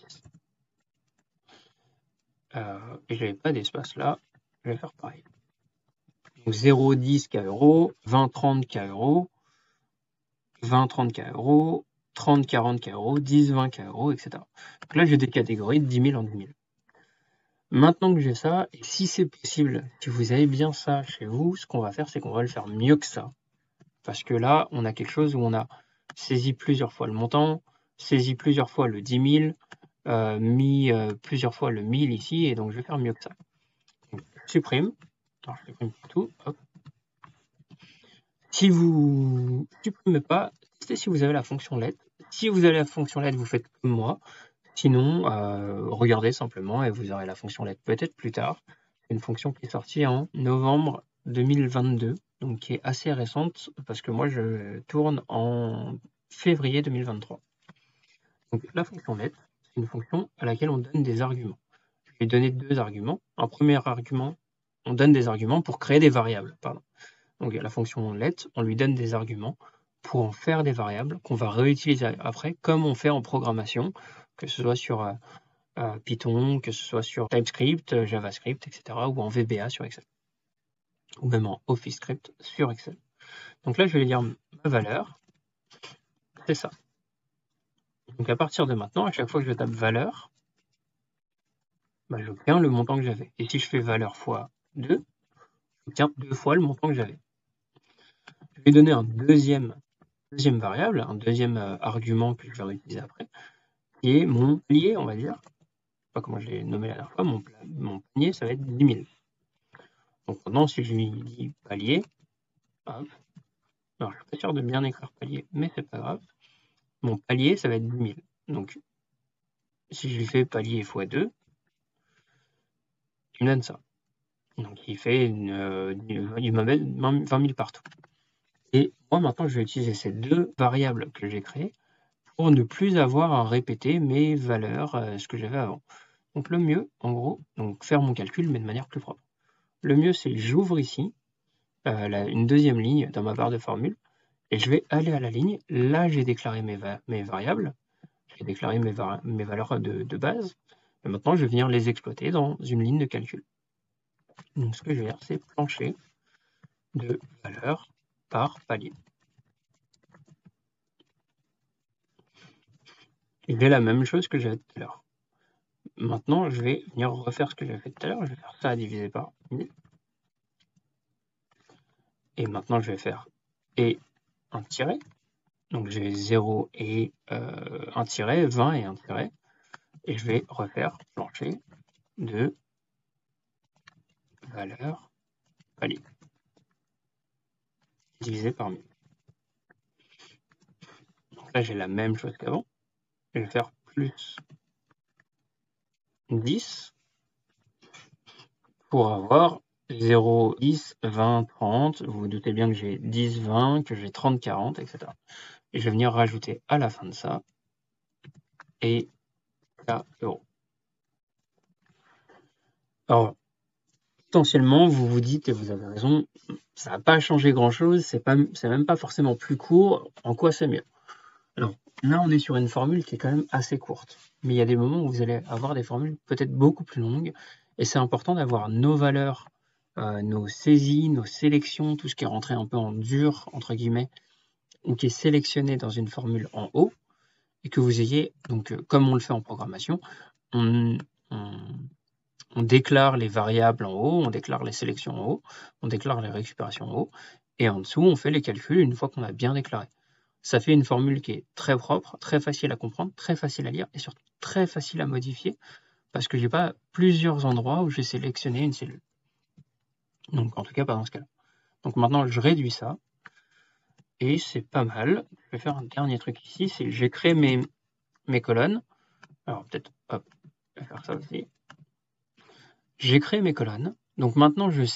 Et j'avais pas d'espace là, je vais faire pareil. Donc 0, 10 K euros, 20, 30 K euros, 20, 30 K euros, 30, 40 K euros, 10, 20 K euros, etc. Donc là, j'ai des catégories de 10 000 en 10 000. Maintenant que j'ai ça, et si c'est possible, si vous avez bien ça chez vous, ce qu'on va faire, c'est qu'on va le faire mieux que ça. Parce que là, on a quelque chose où on a saisi plusieurs fois le montant, saisi plusieurs fois le 10 000, mis plusieurs fois le 1000 ici, et donc je vais faire mieux que ça. Donc, je supprime. Alors, je supprime tout. Hop. Si vous ne supprimez pas, testez si vous avez la fonction LED. Si vous avez la fonction LED, vous faites comme moi. Sinon, regardez simplement et vous aurez la fonction LED peut-être plus tard. C'est une fonction qui est sortie en novembre 2022, donc qui est assez récente parce que moi je tourne en février 2023. Donc la fonction LED, c'est une fonction à laquelle on donne des arguments. Je vais donner deux arguments. Un premier argument, on donne des arguments pour créer des variables. Pardon. Donc la fonction let, on lui donne des arguments pour en faire des variables qu'on va réutiliser après, comme on fait en programmation, que ce soit sur Python, que ce soit sur TypeScript, JavaScript, etc., ou en VBA sur Excel, ou même en OfficeScript sur Excel. Donc là, je vais dire ma valeur, c'est ça. Donc à partir de maintenant, à chaque fois que je tape valeur, bah, j'obtiens le montant que j'avais. Et si je fais valeur fois 2, j'obtiens 2 fois le montant que j'avais. Je vais donner un deuxième variable, un deuxième argument que je vais réutiliser après, qui est mon palier, on va dire. Je sais pas comment je l'ai nommé la dernière fois, mon panier, ça va être 10 000. Donc maintenant, si je lui dis palier, hop, alors je suis pas sûr de bien écrire palier, mais c'est pas grave. Mon palier, ça va être 10 000. Donc, si je lui fais palier x 2, il me donne ça. Donc, il fait il m'amène 20 000 partout. Et moi, maintenant, je vais utiliser ces deux variables que j'ai créées pour ne plus avoir à répéter mes valeurs, ce que j'avais avant. Donc le mieux, en gros, donc faire mon calcul, mais de manière plus propre. Le mieux, c'est j'ouvre ici une deuxième ligne dans ma barre de formule, et je vais aller à la ligne. Là, j'ai déclaré mes variables, j'ai déclaré mes valeurs de base, et maintenant, je vais venir les exploiter dans une ligne de calcul. Donc ce que je vais faire, c'est plancher de valeurs par palier. Et j'ai la même chose que j'avais tout à l'heure. Maintenant, je vais venir refaire ce que j'avais fait tout à l'heure. Je vais faire ça divisé par 1000. Et maintenant, je vais faire et un tiret. Donc j'ai 0 et un tiret, 20 et un tiret. Et je vais refaire plancher de valeur palier divisé par 1000. Donc là, j'ai la même chose qu'avant. Je vais faire plus 10 pour avoir 0, 10, 20, 30. Vous vous doutez bien que j'ai 10, 20, que j'ai 30, 40, etc. Et je vais venir rajouter à la fin de ça et K euros. Alors, potentiellement, vous vous dites, et vous avez raison, ça n'a pas changé grand-chose, c'est même pas forcément plus court. En quoi c'est mieux? Alors, là, on est sur une formule qui est quand même assez courte. Mais il y a des moments où vous allez avoir des formules peut-être beaucoup plus longues. Et c'est important d'avoir nos valeurs, nos saisies, nos sélections, tout ce qui est rentré un peu en dur, entre guillemets, ou qui est sélectionné dans une formule en haut, et que vous ayez, donc comme on le fait en programmation, on déclare les variables en haut, on déclare les sélections en haut, on déclare les récupérations en haut, et en dessous, on fait les calculs une fois qu'on a bien déclaré. Ça fait une formule qui est très propre, très facile à comprendre, très facile à lire, et surtout très facile à modifier, parce que j'ai pas plusieurs endroits où j'ai sélectionné une cellule. Donc en tout cas pas dans ce cas-là. Donc maintenant je réduis ça, et c'est pas mal. Je vais faire un dernier truc ici, c'est que j'ai créé mes colonnes. Alors peut-être, hop, je vais faire ça aussi. J'ai créé mes colonnes, donc maintenant je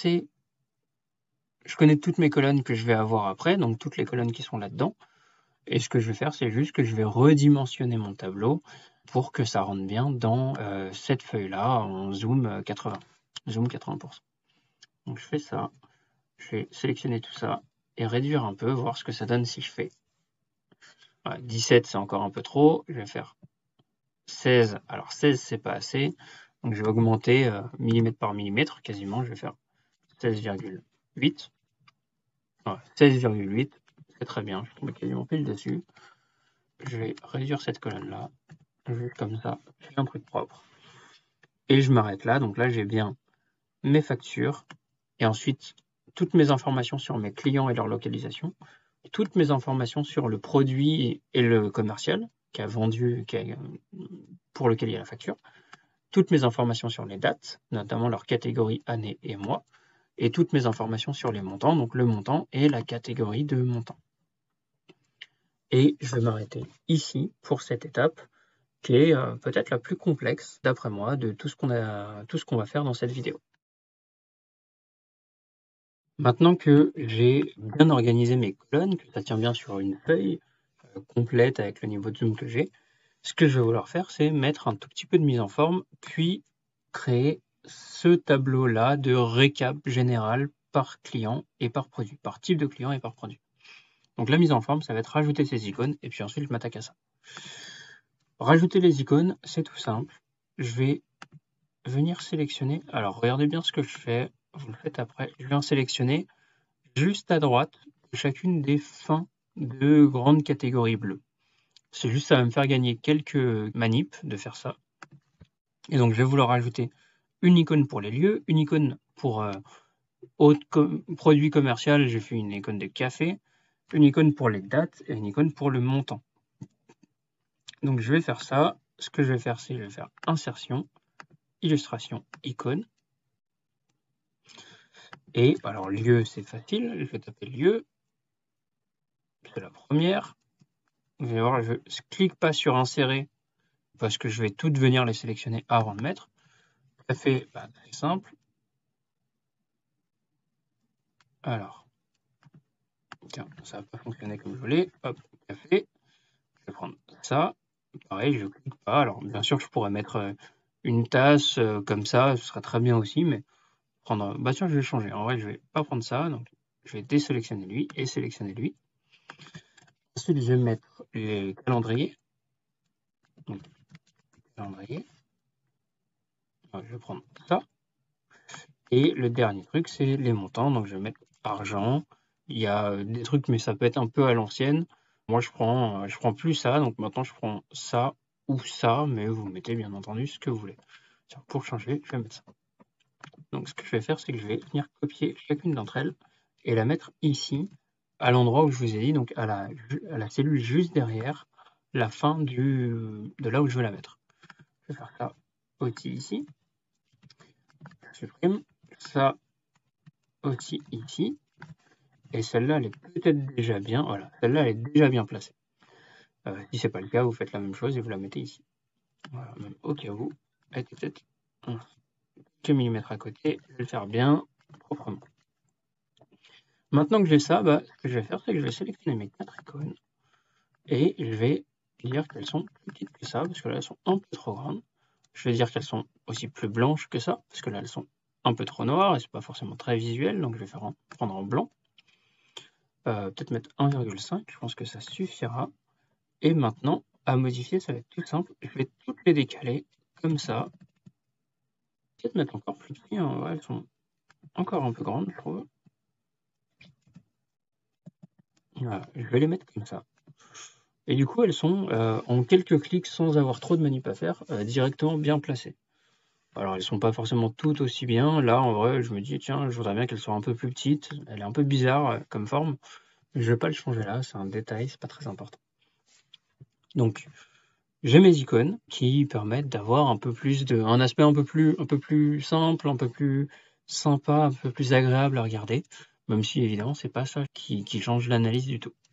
connais toutes mes colonnes que je vais avoir après, donc toutes les colonnes qui sont là-dedans. Et ce que je vais faire, c'est juste que je vais redimensionner mon tableau pour que ça rentre bien dans cette feuille-là en zoom 80. Zoom 80%. Donc je fais ça, je vais sélectionner tout ça et réduire un peu, voir ce que ça donne si je fais. Voilà, 17, c'est encore un peu trop. Je vais faire 16. Alors 16, c'est pas assez. Donc je vais augmenter millimètre par millimètre, quasiment. Je vais faire 16,8. Voilà, 16,8, c'est très bien. Je tombe quasiment pile dessus. Je vais réduire cette colonne-là. Juste comme ça, j'ai un truc propre. Et je m'arrête là. Donc là, j'ai bien mes factures. Et ensuite, toutes mes informations sur mes clients et leur localisation. Toutes mes informations sur le produit et le commercial qui a vendu, pour lequel il y a la facture. Toutes mes informations sur les dates, notamment leur catégorie année et mois. Et toutes mes informations sur les montants, donc le montant et la catégorie de montant. Et je vais m'arrêter ici pour cette étape qui est peut-être la plus complexe, d'après moi, de tout ce qu'on va faire dans cette vidéo. Maintenant que j'ai bien organisé mes colonnes, que ça tient bien sur une feuille complète avec le niveau de zoom que j'ai, ce que je vais vouloir faire, c'est mettre un tout petit peu de mise en forme, puis créer ce tableau-là de récap général par client et par produit, par type de client et par produit. Donc la mise en forme, ça va être rajouter ces icônes, et puis ensuite je m'attaque à ça. Rajouter les icônes, c'est tout simple. Je vais venir sélectionner. Alors, regardez bien ce que je fais. Vous le faites après. Je viens sélectionner juste à droite chacune des fins de grandes catégories bleues. C'est juste, ça va me faire gagner quelques manips de faire ça. Et donc, je vais vouloir ajouter une icône pour les lieux, une icône pour produit commercial. J'ai fait une icône de café, une icône pour les dates et une icône pour le montant. Donc, je vais faire ça. Ce que je vais faire, c'est je vais faire insertion, illustration, icône. Et alors, lieu, c'est facile. Je vais taper lieu. C'est la première. Vous allez voir, je ne clique pas sur insérer parce que je vais toutes venir les sélectionner avant de mettre. Ça fait très simple. Alors, tiens, ça n'a pas fonctionné comme je voulais. Hop, café. Je vais prendre ça. Pareil, je ne clique pas. Alors, bien sûr, je pourrais mettre une tasse comme ça. Ce sera très bien aussi, mais prendre. Bah tiens, je vais changer. En vrai, je ne vais pas prendre ça. Donc, je vais désélectionner lui et sélectionner lui. Ensuite, je vais mettre les calendriers. Donc, calendrier. Alors, je vais prendre ça. Et le dernier truc, c'est les montants. Donc, je vais mettre argent. Il y a des trucs, mais ça peut être un peu à l'ancienne. Moi, je prends plus ça. Donc, maintenant, je prends ça ou ça. Mais vous mettez, bien entendu, ce que vous voulez. Tiens, pour changer, je vais mettre ça. Donc, ce que je vais faire, c'est que je vais venir copier chacune d'entre elles et la mettre ici, à l'endroit où je vous ai dit, donc à la cellule juste derrière la fin de là où je veux la mettre. Je vais faire ça aussi ici. Je supprime ça aussi ici. Et celle-là, elle est peut-être déjà bien. Voilà, celle-là, elle est déjà bien placée. Si ce n'est pas le cas, vous faites la même chose et vous la mettez ici. Voilà, même au cas où. avec peut-être quelques millimètres à côté. Je vais le faire bien proprement. Maintenant que j'ai ça, ce que je vais faire, c'est que je vais sélectionner mes 4 icônes et je vais dire qu'elles sont plus petites que ça, parce que là, elles sont un peu trop grandes. Je vais dire qu'elles sont aussi plus blanches que ça, parce que là, elles sont un peu trop noires et c'est pas forcément très visuel, donc je vais prendre en blanc. Peut-être mettre 1,5, je pense que ça suffira. Et maintenant, à modifier, ça va être tout simple. Je vais toutes les décaler comme ça. Peut-être mettre encore plus petit, hein. Ouais, elles sont encore un peu grandes, je trouve. Voilà, je vais les mettre comme ça. Et du coup, elles sont en quelques clics, sans avoir trop de manip à faire, directement bien placées. Alors, elles sont pas forcément toutes aussi bien. Là, en vrai, je me dis, tiens, je voudrais bien qu'elles soient un peu plus petites. Elle est un peu bizarre comme forme. Je vais pas le changer là, c'est un détail, c'est pas très important. Donc, j'ai mes icônes qui permettent d'avoir un aspect un peu plus simple, un peu plus sympa, un peu plus agréable à regarder, même si évidemment c'est pas ça qui change l'analyse du tout.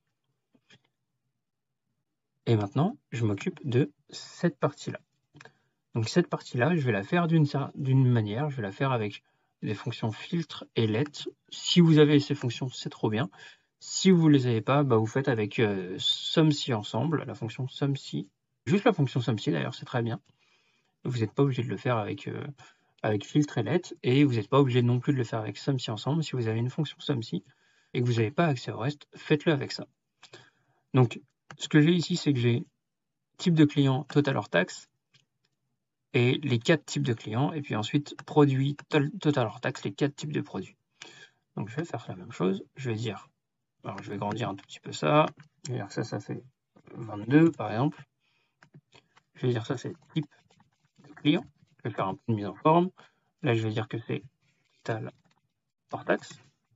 Et maintenant, je m'occupe de cette partie-là. Donc cette partie-là, je vais la faire d'une manière, je vais la faire avec les fonctions filtre et let. Si vous avez ces fonctions, c'est trop bien. Si vous ne les avez pas, vous faites avec SumSci ensemble, la fonction SumSci. Juste la fonction SumSci d'ailleurs, c'est très bien. Vous n'êtes pas obligé de le faire avec filtre et let, et vous n'êtes pas obligé non plus de le faire avec SumSci ensemble. Si vous avez une fonction SumSci et que vous n'avez pas accès au reste, faites-le avec ça. Donc, ce que j'ai ici, c'est que j'ai type de client, total hors taxe, et les 4 types de clients, et puis ensuite produit, total hors taxe, les 4 types de produits. Donc je vais faire la même chose, je vais dire, alors je vais grandir un tout petit peu ça, je vais dire que ça fait 22 par exemple, je vais dire ça c'est type de client, je vais faire un peu de mise en forme, là je vais dire que c'est total hors taxe,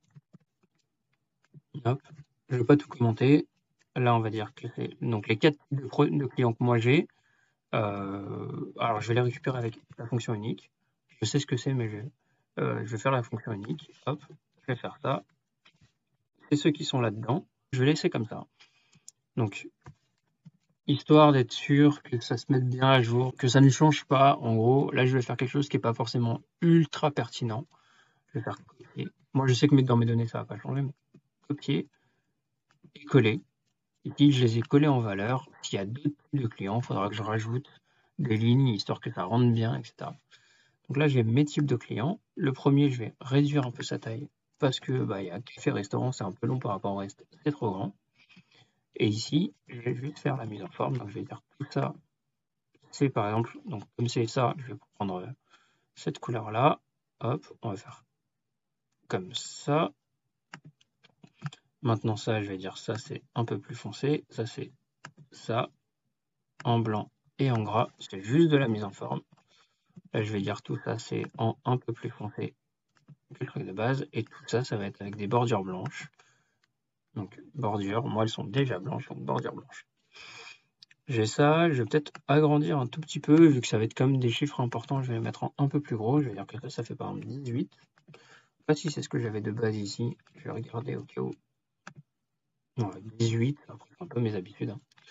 hop, je ne vais pas tout commenter, là on va dire que c'est donc les 4 types de clients que moi j'ai, alors je vais les récupérer avec la fonction unique, je sais ce que c'est mais je vais faire la fonction unique, hop, je vais faire ça, et ceux qui sont là-dedans, je vais laisser comme ça. Donc, histoire d'être sûr que ça se mette bien à jour, que ça ne change pas, en gros, là je vais faire quelque chose qui n'est pas forcément ultra pertinent. Je vais faire copier. Moi je sais que dans mes données ça ne va pas changer, mais copier et coller. Ici je les ai collés en valeur. S'il y a 2 types de clients, il faudra que je rajoute des lignes histoire que ça rentre bien, etc. Donc là j'ai mes types de clients. Le premier, je vais réduire un peu sa taille parce que il y a café restaurant, c'est un peu long par rapport au reste, c'est trop grand. Et ici, je vais juste faire la mise en forme. Donc je vais dire tout ça, c'est par exemple, donc comme c'est ça, je vais prendre cette couleur-là. Hop, on va faire comme ça. Maintenant ça, je vais dire ça c'est un peu plus foncé. Ça c'est ça, en blanc et en gras. C'est juste de la mise en forme. Là je vais dire tout ça c'est en un peu plus foncé que le truc de base. Et tout ça, ça va être avec des bordures blanches. Donc bordures, moi elles sont déjà blanches, donc bordures blanches. J'ai ça, je vais peut-être agrandir un tout petit peu, vu que ça va être comme des chiffres importants, je vais les mettre en un peu plus gros, je vais dire que ça fait par exemple 18. Je sais pas si c'est ce que j'avais de base ici, je vais regarder au cas où. Non, 18, après c'est un peu mes habitudes.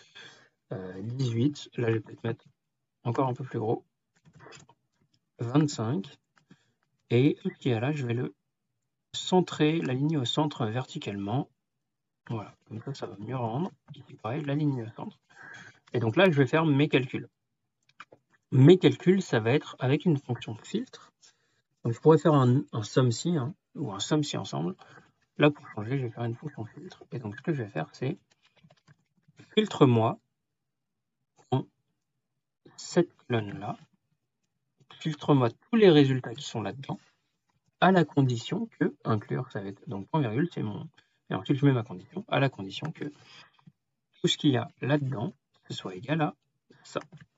18, là je vais peut-être mettre encore un peu plus gros. 25, et tout ce qu'il y a là, je vais le centrer, l'aligner au centre verticalement. Voilà, comme ça, ça va mieux rendre. Ici pareil, l'aligner au centre. Et donc là, je vais faire mes calculs. Mes calculs, ça va être avec une fonction filtre. Donc je pourrais faire un SumSci ou un SumSci ensemble. Là, pour changer, je vais faire une fonction filtre. Et donc ce que je vais faire, c'est filtre-moi dans cette colonne-là. Filtre-moi tous les résultats qui sont là-dedans, à la condition que, inclure, ça va être, donc point virgule, c'est mon, et ensuite je mets ma condition, à la condition que tout ce qu'il y a là-dedans, ce soit égal à ça.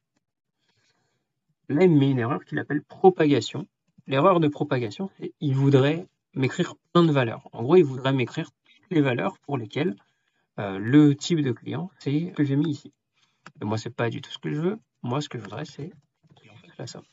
Là, il me met une erreur qu'il appelle propagation. L'erreur de propagation, c'est il voudrait m'écrire plein de valeurs. En gros, il voudrait m'écrire toutes les valeurs pour lesquelles le type de client, c'est ce que j'ai mis ici. Et moi, c'est pas du tout ce que je veux. Moi, ce que je voudrais, c'est qu'il en fasse la somme.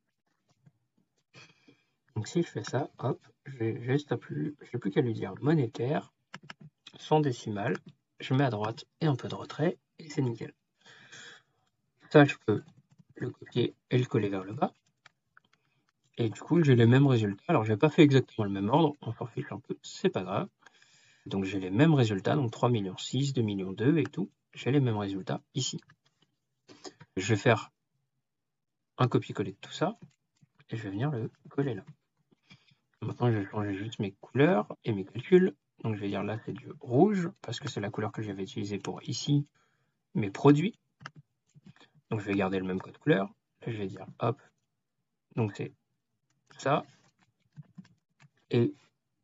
Donc si je fais ça, hop, j'ai plus qu'à lui dire monétaire, sans décimale, je mets à droite et un peu de retrait, et c'est nickel. Ça, je peux le copier et le coller vers le bas. Et du coup, j'ai les mêmes résultats. Alors, j'ai pas fait exactement le même ordre, on s'en fiche un peu, c'est pas grave. Donc, j'ai les mêmes résultats, donc 3,6 millions, 2,2 millions et tout. J'ai les mêmes résultats ici. Je vais faire un copier-coller de tout ça, et je vais venir le coller là. Maintenant, je vais changer juste mes couleurs et mes calculs. Donc, je vais dire là, c'est du rouge, parce que c'est la couleur que j'avais utilisée pour ici, mes produits. Donc, je vais garder le même code couleur. Là, je vais dire, hop, donc c'est ça. Et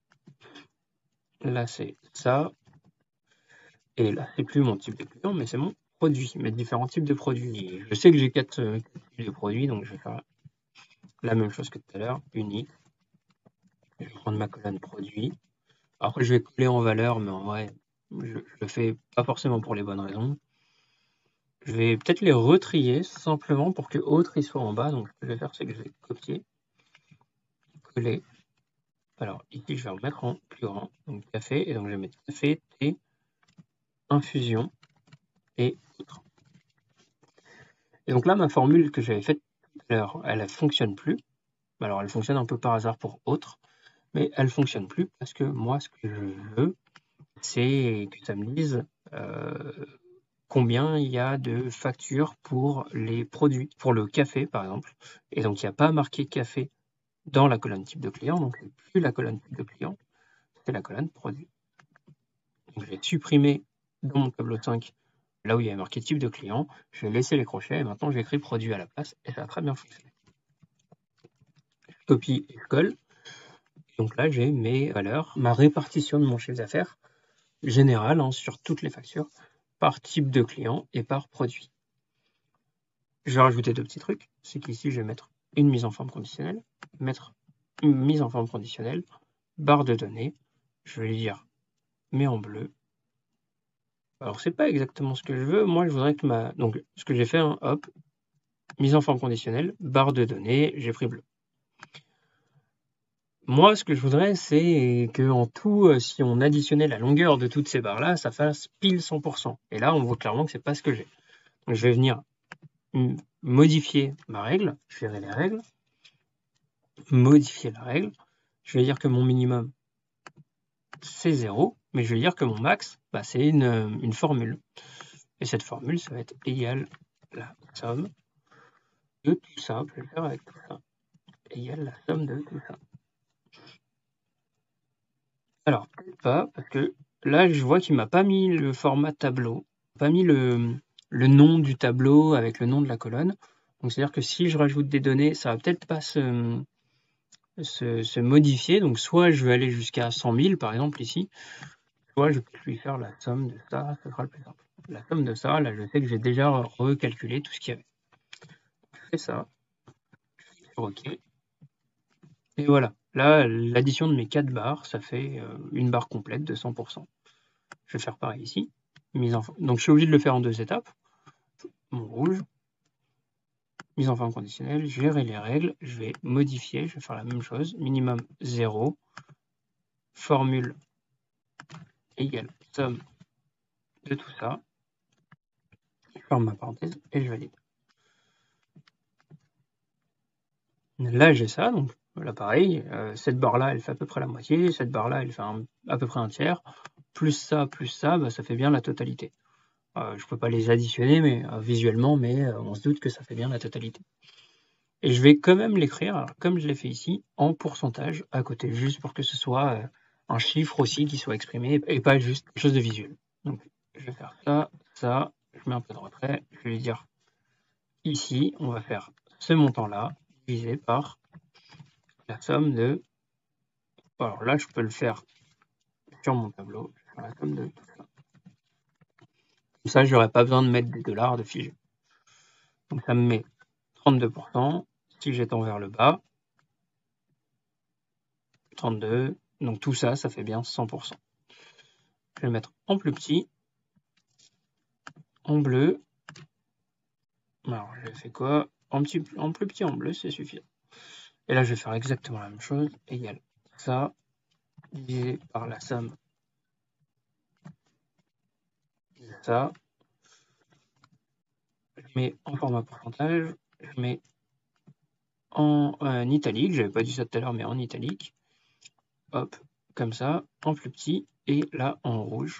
là, c'est ça. Et là, c'est plus mon type de client, mais c'est mon produit, mes différents types de produits. Je sais que j'ai 4 types de produits, donc je vais faire la même chose que tout à l'heure, unique. Je vais prendre ma colonne produit. Après, je vais coller en valeur, mais en vrai, je le fais pas forcément pour les bonnes raisons. Je vais peut-être les retrier simplement pour que autres ils soient en bas. Donc, ce que je vais faire, c'est que je vais copier, coller. Alors, ici, je vais remettre en plus grand, donc café, et donc je vais mettre café, thé, infusion et autres. Et donc là, ma formule que j'avais faite tout à l'heure, elle ne fonctionne plus. Alors, elle fonctionne un peu par hasard pour autres, mais elle ne fonctionne plus parce que moi, ce que je veux, c'est que ça me dise combien il y a de factures pour les produits, pour le café par exemple. Et donc, il n'y a pas marqué café dans la colonne type de client, donc c'est plus la colonne type de client, c'est la colonne produit. Donc, je vais supprimer dans mon tableau 5 là où il y a marqué type de client, je vais laisser les crochets et maintenant j'écris produit à la place et ça a très bien fonctionné. Je copie et je colle. Donc là, j'ai mes valeurs, ma répartition de mon chiffre d'affaires général sur toutes les factures par type de client et par produit. Je vais rajouter deux petits trucs. C'est qu'ici, je vais mettre une mise en forme conditionnelle, mettre une mise en forme conditionnelle, barre de données. Je vais dire mais en bleu. Alors, c'est pas exactement ce que je veux. Moi, je voudrais que donc, ce que j'ai fait, hop, mise en forme conditionnelle, barre de données, j'ai pris bleu. Moi, ce que je voudrais, c'est qu'en tout, si on additionnait la longueur de toutes ces barres-là, ça fasse pile 100%. Et là, on voit clairement que c'est pas ce que j'ai. Donc, je vais venir modifier ma règle. Je verrai les règles. Modifier la règle. Je vais dire que mon minimum, c'est 0. Mais je vais dire que mon max, c'est une formule. Et cette formule, ça va être égal la somme de tout ça. Je vais le faire avec tout ça. Égale la somme de tout ça. Alors, peut-être pas, parce que là, je vois qu'il m'a pas mis le format tableau, pas mis le nom du tableau avec le nom de la colonne. Donc, c'est-à-dire que si je rajoute des données, ça va peut-être pas se modifier. Donc, soit je vais aller jusqu'à 100 000, par exemple, ici, soit je peux lui faire la somme de ça, ce sera le plus simple. La somme de ça, là, je sais que j'ai déjà recalculé tout ce qu'il y avait. Je fais ça, je clique sur OK, et voilà. Là, l'addition de mes 4 barres, ça fait une barre complète de 100%. Je vais faire pareil ici. Donc je suis obligé de le faire en 2 étapes. Mon rouge, mise en forme conditionnelle, gérer les règles, je vais modifier, je vais faire la même chose, minimum 0, formule égale somme de tout ça, je ferme ma parenthèse et je valide. Là j'ai ça, donc là pareil, cette barre-là elle fait à peu près la moitié, cette barre-là elle fait à peu près un tiers, plus ça, ça fait bien la totalité. Je ne peux pas les additionner mais, visuellement, mais on se doute que ça fait bien la totalité. Et je vais quand même l'écrire, comme je l'ai fait ici, en pourcentage à côté, juste pour que ce soit un chiffre aussi qui soit exprimé et pas juste quelque chose de visuel. Donc je vais faire ça, ça, je mets un peu de retrait, je vais lui dire ici, on va faire ce montant-là divisé par la somme de... Alors là, je peux le faire sur mon tableau, je vais faire la somme de tout ça. Comme ça, je n'aurai pas besoin de mettre des dollars de figé. Donc ça me met 32%, si j'étends vers le bas, 32, donc tout ça, ça fait bien 100%. Je vais le mettre en plus petit, en bleu. Alors, je fais quoi? En plus petit en bleu, c'est suffisant. Et là, je vais faire exactement la même chose, égal ça, divisé par la somme de ça. Je mets en format pourcentage, je mets en italique, j'avais pas dit ça tout à l'heure, mais en italique. Hop, comme ça, en plus petit, et là en rouge.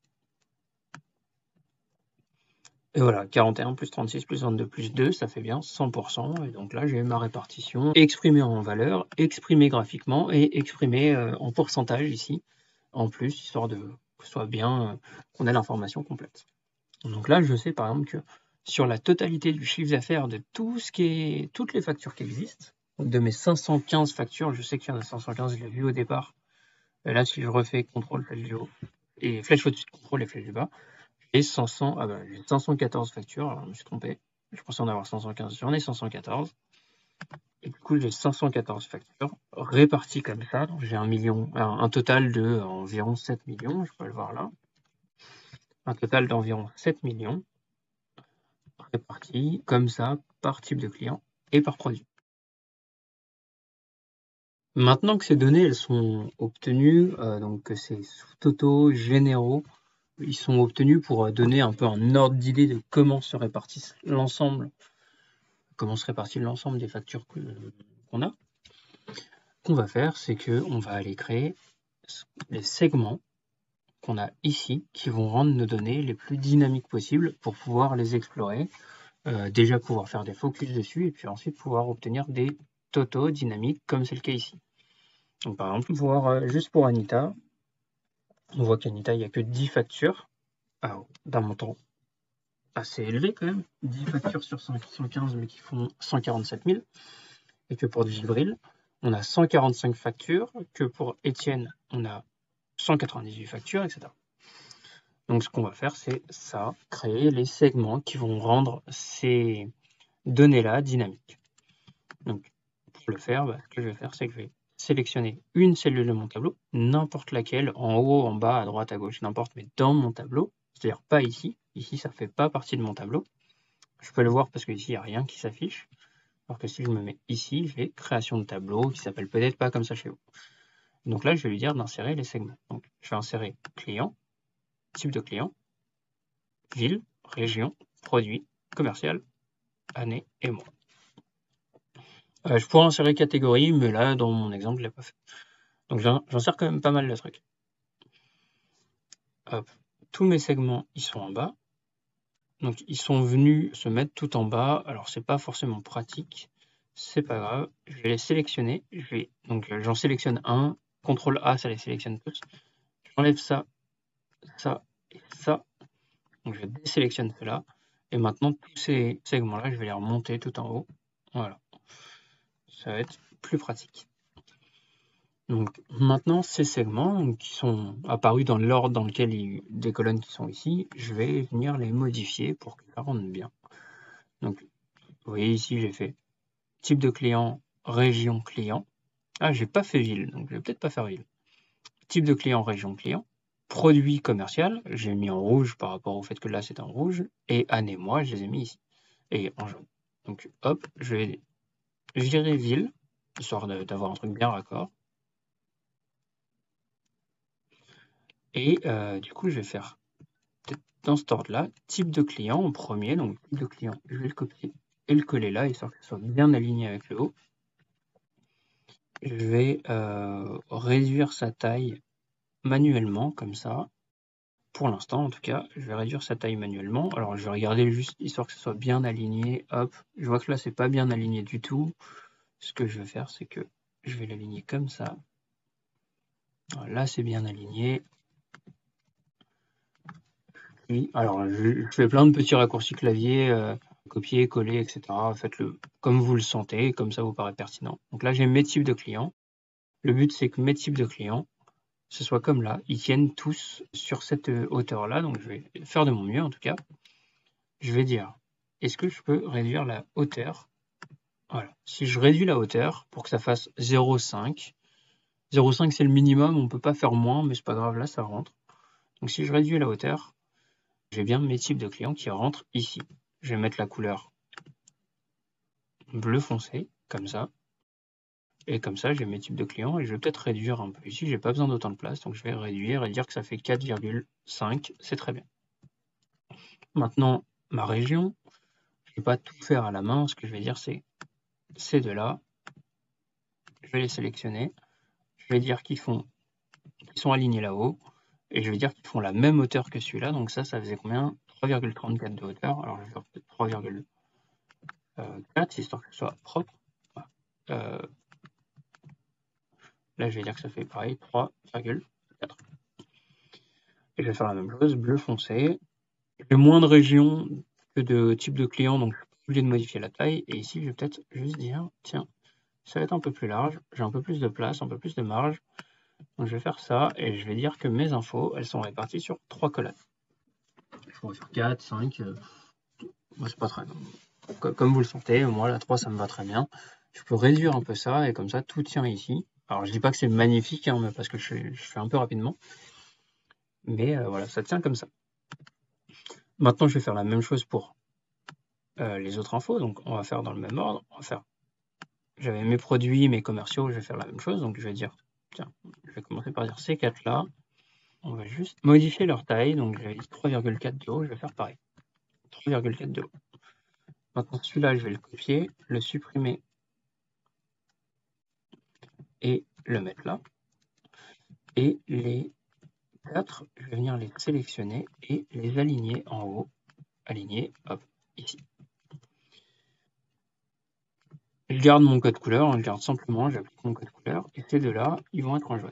Et voilà, 41 plus 36 plus 22 plus 2, ça fait bien 100%. Et donc là, j'ai ma répartition exprimée en valeur, exprimée graphiquement et exprimée en pourcentage ici, en plus, histoire de que ce soit bien, qu'on ait l'information complète. Donc là, je sais par exemple que sur la totalité du chiffre d'affaires de tout ce qui est, toutes les factures qui existent, donc de mes 515 factures, je sais qu'il y en a 515, je l'ai vu au départ. Et là, si je refais CTRL, flèche du haut, et flèche au-dessus de CTRL et flèche du bas, j'ai 514 factures, alors je me suis trompé, je pensais en avoir 515, j'en ai 514, et du coup j'ai 514 factures réparties comme ça, donc j'ai un total de environ 7 millions, je peux le voir là, un total d'environ 7 millions, répartis comme ça, par type de client et par produit. Maintenant que ces données elles sont obtenues, donc que ces sous-totaux généraux ils sont obtenus pour donner un peu un ordre d'idée de comment se répartit l'ensemble des factures qu'on a. Ce qu'on va faire, c'est qu'on va aller créer les segments qu'on a ici qui vont rendre nos données les plus dynamiques possibles pour pouvoir les explorer, déjà pouvoir faire des focus dessus et puis ensuite pouvoir obtenir des totaux dynamiques comme c'est le cas ici. Donc par exemple, juste pour Anita, on voit qu'Anita, il n'y a que 10 factures d'un montant assez élevé quand même, 10 factures sur 115 mais qui font 147 000, et que pour Djibril, on a 145 factures, que pour Étienne, on a 198 factures, etc. Donc ce qu'on va faire, c'est ça, créer les segments qui vont rendre ces données-là dynamiques. Donc pour le faire, ce que je vais faire, c'est que je vais sélectionner une cellule de mon tableau, n'importe laquelle, en haut, en bas, à droite, à gauche, n'importe, mais dans mon tableau, c'est-à-dire pas ici. Ici, ça ne fait pas partie de mon tableau. Je peux le voir parce qu'ici, il n'y a rien qui s'affiche. Alors que si je me mets ici, je vais création de tableau qui s'appelle peut-être pas comme ça chez vous. Donc là, je vais lui dire d'insérer les segments. Donc, je vais insérer client, type de client, ville, région, produit, commercial, année et mois. Je pourrais insérer catégorie, mais là, dans mon exemple, je ne l'ai pas fait. Donc, j'insère quand même pas mal de trucs. Hop. Tous mes segments, ils sont en bas. Donc, ils sont venus se mettre tout en bas. Alors, c'est pas forcément pratique. C'est pas grave. Je vais les sélectionner. Donc, j'en sélectionne un. CTRL A, ça les sélectionne tous. J'enlève ça, ça et ça. Donc, je désélectionne cela. Et maintenant, tous ces segments-là, je vais les remonter tout en haut. Voilà. Ça va être plus pratique. Donc, maintenant, ces segments qui sont apparus dans l'ordre dans lequel des colonnes qui sont ici, je vais venir les modifier pour que ça rentre bien. Donc, vous voyez ici, j'ai fait type de client, région client. Ah, j'ai pas fait ville, donc je vais peut-être pas faire ville. Type de client, région client. Produit commercial, j'ai mis en rouge par rapport au fait que là c'est en rouge. Et année, mois, je les ai mis ici. Et en jaune. Donc hop, je vais virer ville, histoire d'avoir un truc bien raccord. Et du coup, je vais faire dans cet ordre-là, type de client en premier. Donc type de client, je vais le copier et le coller là, histoire que ce soit bien aligné avec le haut. Je vais réduire sa taille manuellement, comme ça. Pour l'instant, en tout cas, je vais réduire sa taille manuellement. Alors, je vais regarder juste, histoire que ce soit bien aligné. Hop, je vois que là, c'est pas bien aligné du tout. Ce que je vais faire, c'est que je vais l'aligner comme ça. Alors, là, c'est bien aligné. Et, alors, je fais plein de petits raccourcis clavier, copier, coller, etc. Faites-le comme vous le sentez, comme ça vous paraît pertinent. Donc là, j'ai mes types de clients. Le but, c'est que mes types de clients, ce soit comme là, ils tiennent tous sur cette hauteur-là, donc je vais faire de mon mieux en tout cas. Je vais dire, est-ce que je peux réduire la hauteur? Voilà, si je réduis la hauteur pour que ça fasse 0,5, 0,5 c'est le minimum, on ne peut pas faire moins, mais c'est pas grave, là ça rentre. Donc si je réduis la hauteur, j'ai bien mes types de clients qui rentrent ici. Je vais mettre la couleur bleu foncé, comme ça. Et comme ça, j'ai mes types de clients et je vais peut-être réduire un peu ici. J'ai pas besoin d'autant de place, donc je vais réduire et dire que ça fait 4,5. C'est très bien. Maintenant, ma région, je vais pas tout faire à la main. Ce que je vais dire, c'est ces deux-là, je vais les sélectionner. Je vais dire qu'ils sont alignés là-haut. Et je vais dire qu'ils font la même hauteur que celui-là. Donc ça faisait combien? 3,34 de hauteur. Alors je vais faire peut-être 3,4, histoire que ce soit propre. Voilà. Là, je vais dire que ça fait pareil, 3,4. Et je vais faire la même chose, bleu foncé. J'ai moins de régions que de type de client, donc je suis pas obligé de modifier la taille. Et ici, je vais peut-être juste dire, tiens, ça va être un peu plus large, j'ai un peu plus de place, un peu plus de marge. Donc je vais faire ça, et je vais dire que mes infos, elles sont réparties sur 3 colonnes. Je pourrais faire 4, 5, moi c'est pas très grave. Comme vous le sentez, moi la 3 ça me va très bien. Je peux réduire un peu ça, et comme ça tout tient ici. Alors je dis pas que c'est magnifique, hein, parce que je fais un peu rapidement. Mais voilà, ça tient comme ça. Maintenant, je vais faire la même chose pour les autres infos. Donc, on va faire dans le même ordre. J'avais mes produits, mes commerciaux, je vais faire la même chose. Donc, je vais dire, tiens, je vais commencer par dire ces 4-là. On va juste modifier leur taille. Donc, j'avais dit 3,4 de haut, je vais faire pareil. 3,4 de haut. Maintenant, celui-là, je vais le copier, le supprimer et le mettre là. Et les 4, je vais venir les sélectionner et les aligner en haut. Aligner, hop, ici. Je garde mon code couleur, je garde simplement, j'applique mon code couleur, et ces deux-là, ils vont être en jaune.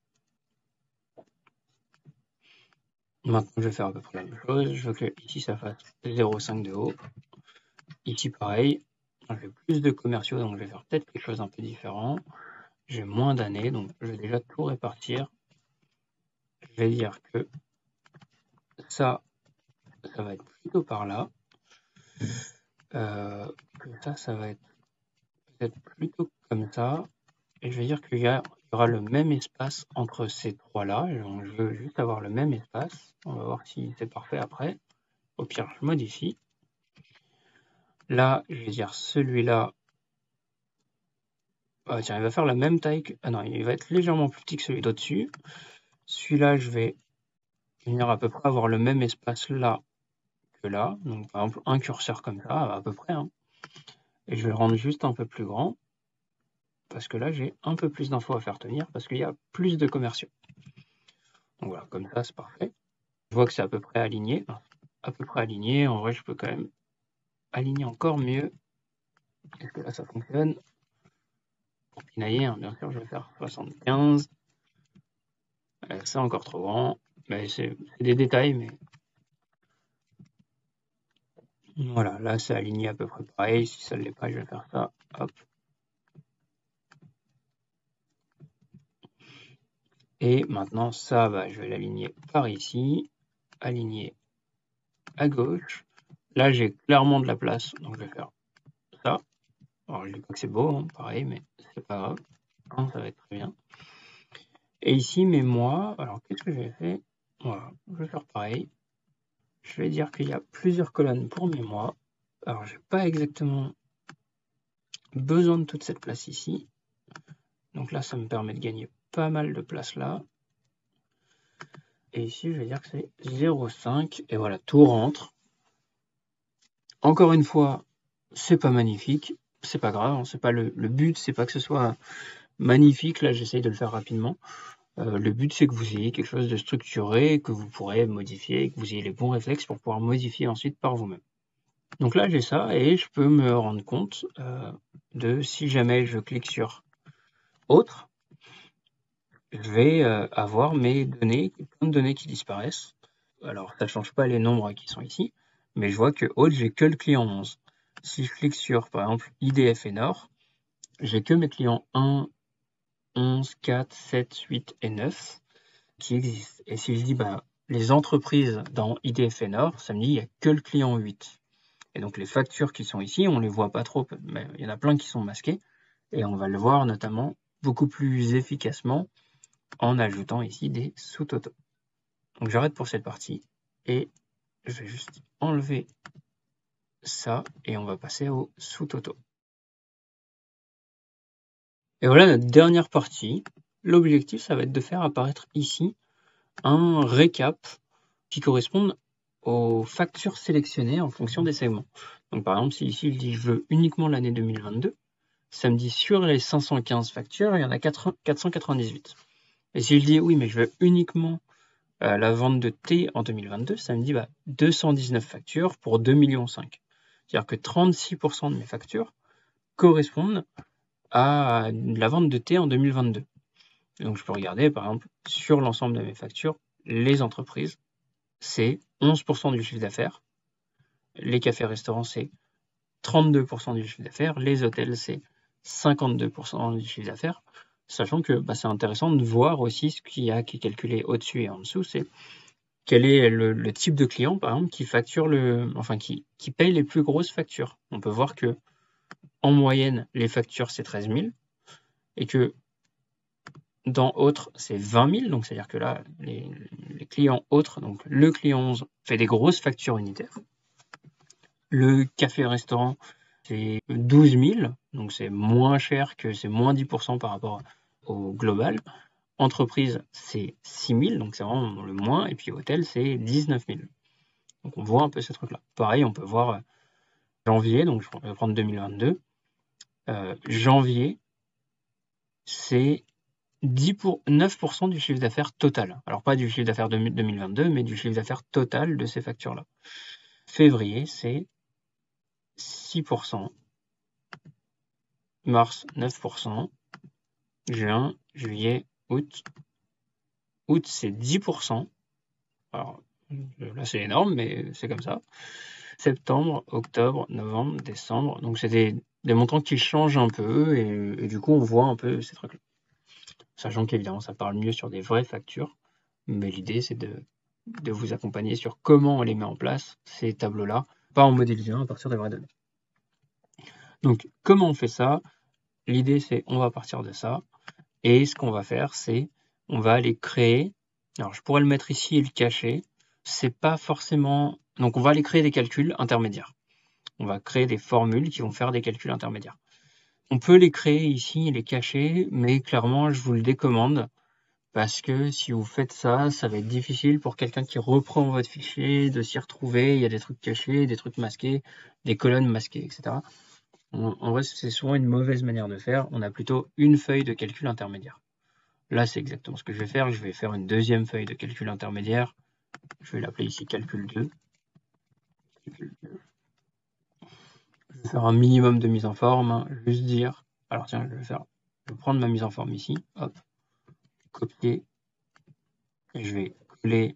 Maintenant, je vais faire à peu près la même chose. Je veux que ici, ça fasse 0,5 de haut. Ici, pareil. J'ai plus de commerciaux, donc je vais faire peut-être quelque chose d'un peu différent. J'ai moins d'années, donc je vais déjà tout répartir. Je vais dire que ça va être plutôt par là. Que ça va être peut-être plutôt comme ça. Et je vais dire qu'il y aura le même espace entre ces trois-là. Donc, je veux juste avoir le même espace. On va voir si c'est parfait après. Au pire, je modifie. Là, je vais dire celui-là. Ah, tiens, il va faire la même taille que... Ah non, il va être légèrement plus petit que celui d'au-dessus. Celui-là, je vais venir à peu près avoir le même espace là que là. Donc, par exemple, un curseur comme ça, à peu près. Hein. Et je vais le rendre juste un peu plus grand. Parce que là, j'ai un peu plus d'infos à faire tenir. Parce qu'il y a plus de commerciaux. Donc voilà, comme ça, c'est parfait. Je vois que c'est à peu près aligné. À peu près aligné. En vrai, je peux quand même aligner encore mieux. Est-ce que là, ça fonctionne? Pour pinailler, hein, bien sûr, je vais faire 75. C'est encore trop grand. Mais c'est des détails, mais... Voilà, là, c'est aligné à peu près pareil. Si ça ne l'est pas, je vais faire ça. Hop. Et maintenant, ça, je vais l'aligner par ici. Aligner à gauche. Là, j'ai clairement de la place, donc je vais faire ça. Alors, je dis pas que c'est beau, hein, pareil, mais c'est pas grave. Hein, ça va être très bien. Et ici, mes mois, alors qu'est-ce que j'ai fait? Voilà, je vais faire pareil. Je vais dire qu'il y a plusieurs colonnes pour mes mois. Alors, j'ai pas exactement besoin de toute cette place ici. Donc là, ça me permet de gagner pas mal de place là. Et ici, je vais dire que c'est 0,5. Et voilà, tout rentre. Encore une fois, c'est pas magnifique. C'est pas grave, hein, c'est pas le but, c'est pas que ce soit magnifique. Là, j'essaye de le faire rapidement. Le but, c'est que vous ayez quelque chose de structuré, que vous pourrez modifier, que vous ayez les bons réflexes pour pouvoir modifier ensuite par vous-même. Donc là, j'ai ça et je peux me rendre compte de si jamais je clique sur Autre, je vais avoir mes données, plein de données qui disparaissent. Alors, ça ne change pas les nombres qui sont ici, mais je vois que Autre, j'ai que le client 11. Si je clique sur, par exemple, IDF et Nord, j'ai que mes clients 1, 11, 4, 7, 8 et 9 qui existent. Et si je dis les entreprises dans IDF et Nord, ça me dit il n'y a que le client 8. Et donc les factures qui sont ici, on ne les voit pas trop, mais il y en a plein qui sont masquées. Et on va le voir notamment beaucoup plus efficacement en ajoutant ici des sous-totaux. Donc j'arrête pour cette partie et je vais juste enlever ça et on va passer au sous-totaux. Et voilà notre dernière partie. L'objectif, ça va être de faire apparaître ici un récap qui corresponde aux factures sélectionnées en fonction des segments. Donc par exemple, si ici je dis je veux uniquement l'année 2022, ça me dit sur les 515 factures, il y en a 498. Et si je dis oui, mais je veux uniquement la vente de thé en 2022, ça me dit 219 factures pour 2,5 millions. C'est-à-dire que 36% de mes factures correspondent à la vente de thé en 2022. Donc je peux regarder, par exemple, sur l'ensemble de mes factures, les entreprises, c'est 11% du chiffre d'affaires. Les cafés-restaurants, c'est 32% du chiffre d'affaires. Les hôtels, c'est 52% du chiffre d'affaires. Sachant que c'est intéressant de voir aussi ce qu'il y a qui est calculé au-dessus et en dessous, c'est quel est le type de client, par exemple, qui facture qui paye les plus grosses factures. On peut voir que en moyenne, les factures, c'est 13 000 et que dans autres, c'est 20 000. Donc, c'est-à-dire que là, les clients autres, donc le client 11 fait des grosses factures unitaires. Le café-restaurant, c'est 12 000. Donc, c'est moins cher c'est moins 10% par rapport au global. Entreprise, c'est 6 000. Donc, c'est vraiment le moins. Et puis, hôtel, c'est 19 000. Donc, on voit un peu ce truc-là. Pareil, on peut voir janvier. Donc, je vais prendre 2022. Janvier, c'est 9% du chiffre d'affaires total. Alors pas du chiffre d'affaires de 2022, mais du chiffre d'affaires total de ces factures-là. Février, c'est 6%. Mars, 9%. Juin, juillet, août. Août, c'est 10%. Alors là, c'est énorme, mais c'est comme ça. Septembre, octobre, novembre, décembre. Donc c'est des montants qui changent un peu et du coup, on voit un peu ces trucs-là. Sachant qu'évidemment, ça parle mieux sur des vraies factures. Mais l'idée, c'est de vous accompagner sur comment on les met en place, ces tableaux-là, pas en modélisant à partir des vraies données. Donc, comment on fait ça? L'idée, c'est on va partir de ça. Et ce qu'on va faire, c'est on va aller créer. Alors, je pourrais le mettre ici et le cacher. C'est pas forcément. Donc, on va aller créer des calculs intermédiaires. On va créer des formules qui vont faire des calculs intermédiaires. On peut les créer ici et les cacher, mais clairement, je vous le décommande. Parce que si vous faites ça, ça va être difficile pour quelqu'un qui reprend votre fichier de s'y retrouver. Il y a des trucs cachés, des trucs masqués, des colonnes masquées, etc. En vrai, c'est souvent une mauvaise manière de faire. On a plutôt une feuille de calcul intermédiaire. Là, c'est exactement ce que je vais faire. Je vais faire une deuxième feuille de calcul intermédiaire. Je vais l'appeler ici calcul 2. Je vais faire un minimum de mise en forme. Juste dire. Alors tiens, je vais prendre ma mise en forme ici. Hop. Copier. Et je vais coller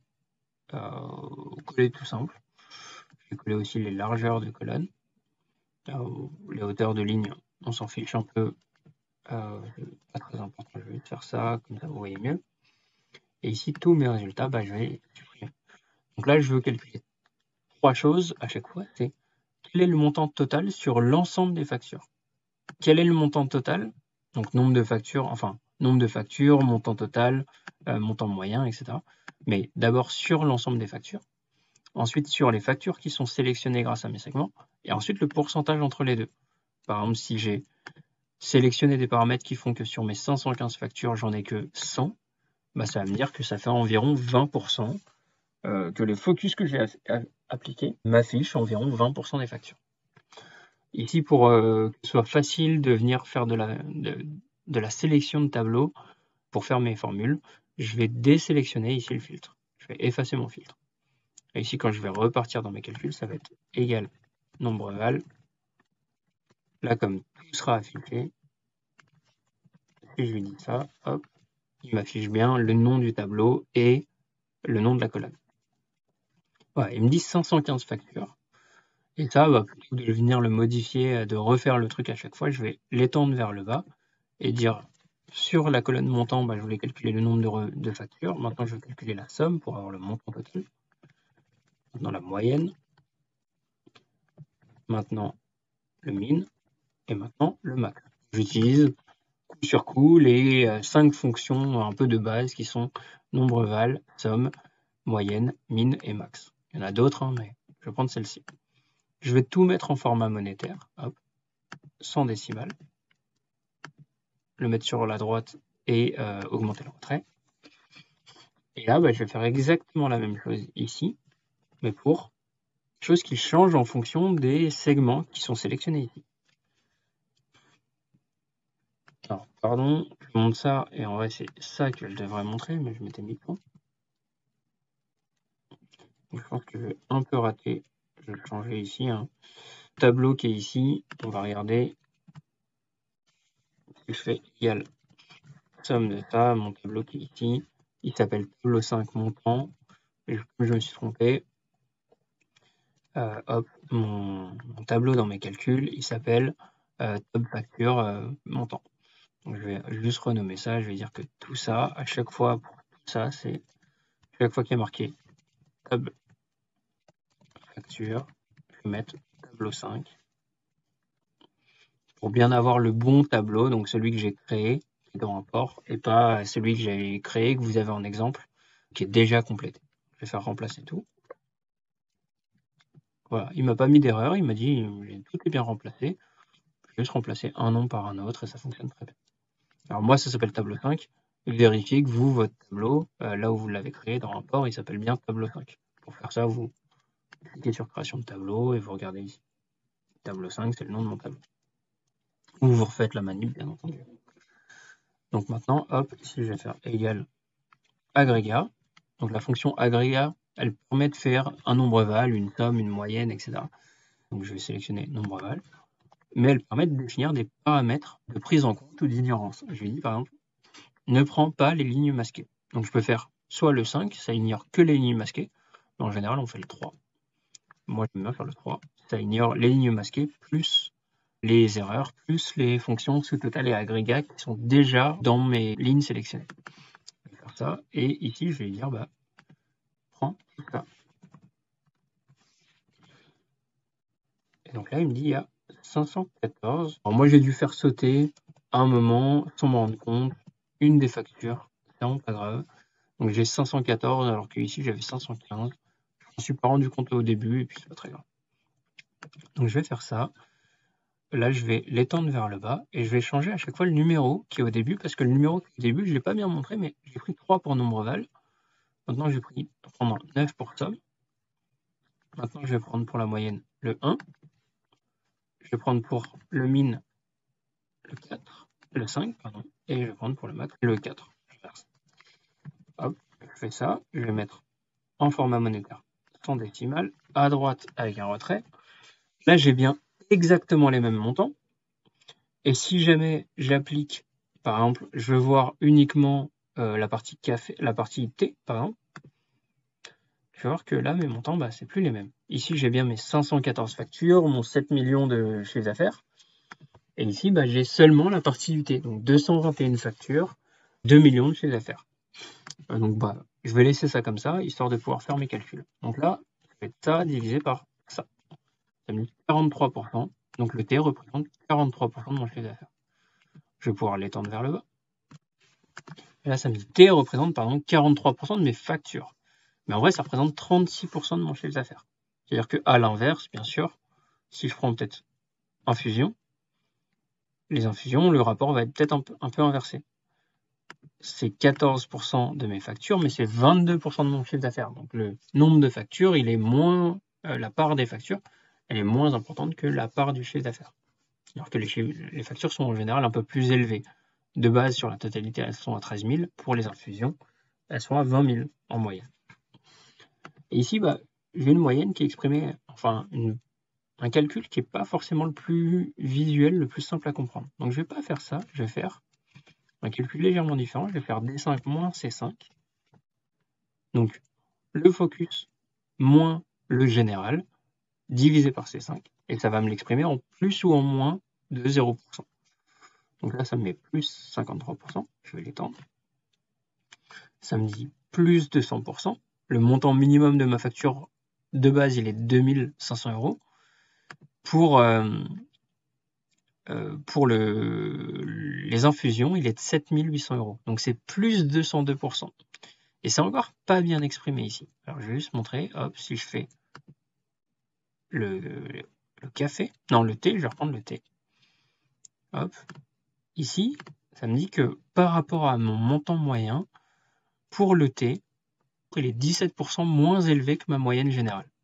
tout simple. Je vais coller aussi les largeurs de colonnes. Les hauteurs de ligne, on s'en fiche un peu. Pas très important, je vais faire ça, comme ça vous voyez mieux. Et ici, tous mes résultats, je vais supprimer. Donc là, je veux calculer 3 choses à chaque fois. C'est quel est le montant total sur l'ensemble des factures? Quel est le montant total? Donc nombre de factures, montant total, montant moyen, etc. Mais d'abord sur l'ensemble des factures. Ensuite sur les factures qui sont sélectionnées grâce à mes segments. Et ensuite le pourcentage entre les deux. Par exemple, si j'ai sélectionné des paramètres qui font que sur mes 515 factures, j'en ai que 100, ça va me dire que ça fait environ 20%, que les focus que j'ai appliqués m'affichent environ 20% des factures. Ici, pour que ce soit facile de venir faire de la sélection de tableaux pour faire mes formules, je vais désélectionner ici le filtre. Je vais effacer mon filtre. Et ici, quand je vais repartir dans mes calculs, ça va être égal nombre val. Là, comme tout sera affiché, si je lui dis ça, hop, il m'affiche bien le nom du tableau et le nom de la colonne. Voilà, il me dit 515 factures. Et ça, plutôt que de venir le modifier, de refaire le truc à chaque fois, je vais l'étendre vers le bas et dire sur la colonne montant, je voulais calculer le nombre de factures. Maintenant, je vais calculer la somme pour avoir le montant total. Maintenant, la moyenne. Maintenant, le min. Et maintenant, le max. J'utilise coup sur coup les 5 fonctions un peu de base qui sont nombre val, somme, moyenne, min et max. Il y en a d'autres, mais je vais prendre celle-ci. Je vais tout mettre en format monétaire, hop, sans décimale, le mettre sur la droite et augmenter le retrait. Et là, je vais faire exactement la même chose ici. mais pour chose qui change en fonction des segments qui sont sélectionnés ici. Alors, pardon, je montre ça, et en vrai, c'est ça que je devrais montrer, mais je m'étais mis point. Je pense que je vais un peu rater. Je vais le changer ici. Tableau qui est ici, on va regarder. Si je fais égal somme de ça, mon tableau qui est ici, il s'appelle tableau 5 montant. Et comme je me suis trompé, hop, mon tableau dans mes calculs, il s'appelle tab facture montant. Donc je vais juste renommer ça, je vais dire que tout ça, à chaque fois, pour tout ça, c'est chaque fois qu'il y a marqué tab facture, je vais mettre tableau 5 pour bien avoir le bon tableau, donc celui que j'ai créé, qui est dans un port, et pas celui que j'ai créé, que vous avez en exemple, qui est déjà complété. Je vais faire remplacer tout. Voilà, il m'a pas mis d'erreur, il m'a dit tout est bien remplacé. Je vais juste remplacer un nom par un autre et ça fonctionne très bien. Alors moi, ça s'appelle tableau 5. Vérifiez que vous, votre tableau, là où vous l'avez créé dans un port, il s'appelle bien tableau 5. Pour faire ça, vous cliquez sur création de tableau et vous regardez ici. Tableau 5, c'est le nom de mon tableau. Ou vous refaites la manip, bien entendu. Donc maintenant, hop, ici, je vais faire égal agrégat. Donc la fonction agrégat, elle permet de faire un nombre val, une somme, une moyenne, etc. Donc je vais sélectionner nombre val. Mais elle permet de définir des paramètres de prise en compte ou d'ignorance. Je lui dis par exemple, ne prends pas les lignes masquées. Donc je peux faire soit le 5, ça ignore que les lignes masquées. En général, on fait le 3. Moi, j'aime bien faire le 3. Ça ignore les lignes masquées, plus les erreurs, plus les fonctions sous total et agrégat qui sont déjà dans mes lignes sélectionnées. Je vais faire ça. Et ici, je vais dire, prends tout ça. Et donc là, il me dit, il y a 514. Alors moi, j'ai dû faire sauter à un moment, sans me rendre compte, une des factures. C'est vraiment pas grave. Donc j'ai 514, alors qu'ici, j'avais 515. Je m'en suis pas rendu compte au début, et puis c'est pas très grave. Donc je vais faire ça. Là, je vais l'étendre vers le bas, et je vais changer à chaque fois le numéro qui est au début, parce que le numéro qui est au début, je ne l'ai pas bien montré, mais j'ai pris 3 pour nombre val. Maintenant, je vais prendre 9 pour somme. Maintenant, je vais prendre pour la moyenne le 1. Je vais prendre pour le min le 4, le 5, pardon, et je vais prendre pour le max le 4. Hop, je fais ça, je vais mettre en format monétaire sans décimale, à droite avec un retrait. Là, j'ai bien exactement les mêmes montants. Et si jamais j'applique, par exemple, je veux voir uniquement la partie café, la partie thé, par exemple, je vais voir que là, mes montants, c'est plus les mêmes. Ici, j'ai bien mes 514 factures, mon 7 millions de chiffre d'affaires. Et ici, j'ai seulement la partie du thé. Donc 221 factures, 2 millions de chiffre d'affaires. Donc je vais laisser ça comme ça, histoire de pouvoir faire mes calculs. Donc là, je vais ça divisé par ça. Ça me dit 43%. Donc le thé représente 43% de mon chiffre d'affaires. Je vais pouvoir l'étendre vers le bas. Et là, ça me dit T représente par exemple 43% de mes factures. Mais en vrai, ça représente 36% de mon chiffre d'affaires. C'est-à-dire qu'à l'inverse, bien sûr, si je prends peut-être infusion, les infusions, le rapport va être peut-être un peu inversé. C'est 14% de mes factures, mais c'est 22% de mon chiffre d'affaires. Donc le nombre de factures, il est moins, la part des factures, elle est moins importante que la part du chiffre d'affaires. Alors que les factures sont en général un peu plus élevées. De base, sur la totalité, elles sont à 13 000. Pour les infusions, elles sont à 20 000 en moyenne. Et ici, j'ai une moyenne qui est exprimée, enfin, un calcul qui n'est pas forcément le plus visuel, le plus simple à comprendre. Donc je ne vais pas faire ça, je vais faire un calcul légèrement différent. Je vais faire D5 moins C5. Donc le focus moins le général divisé par C5. Et ça va me l'exprimer en plus ou en moins de 0%. Donc là, ça me met plus 53%. Je vais l'étendre. Ça me dit plus 200%. Le montant minimum de ma facture de base, il est 2500 €. Pour les infusions, il est de 7800 €. Donc c'est plus 202%. Et c'est encore pas bien exprimé ici. Alors je vais juste montrer, hop, si je fais le café, non le thé, je vais reprendre le thé. Hop, ici, ça me dit que par rapport à mon montant moyen, pour le thé, il est 17% moins élevé que ma moyenne générale.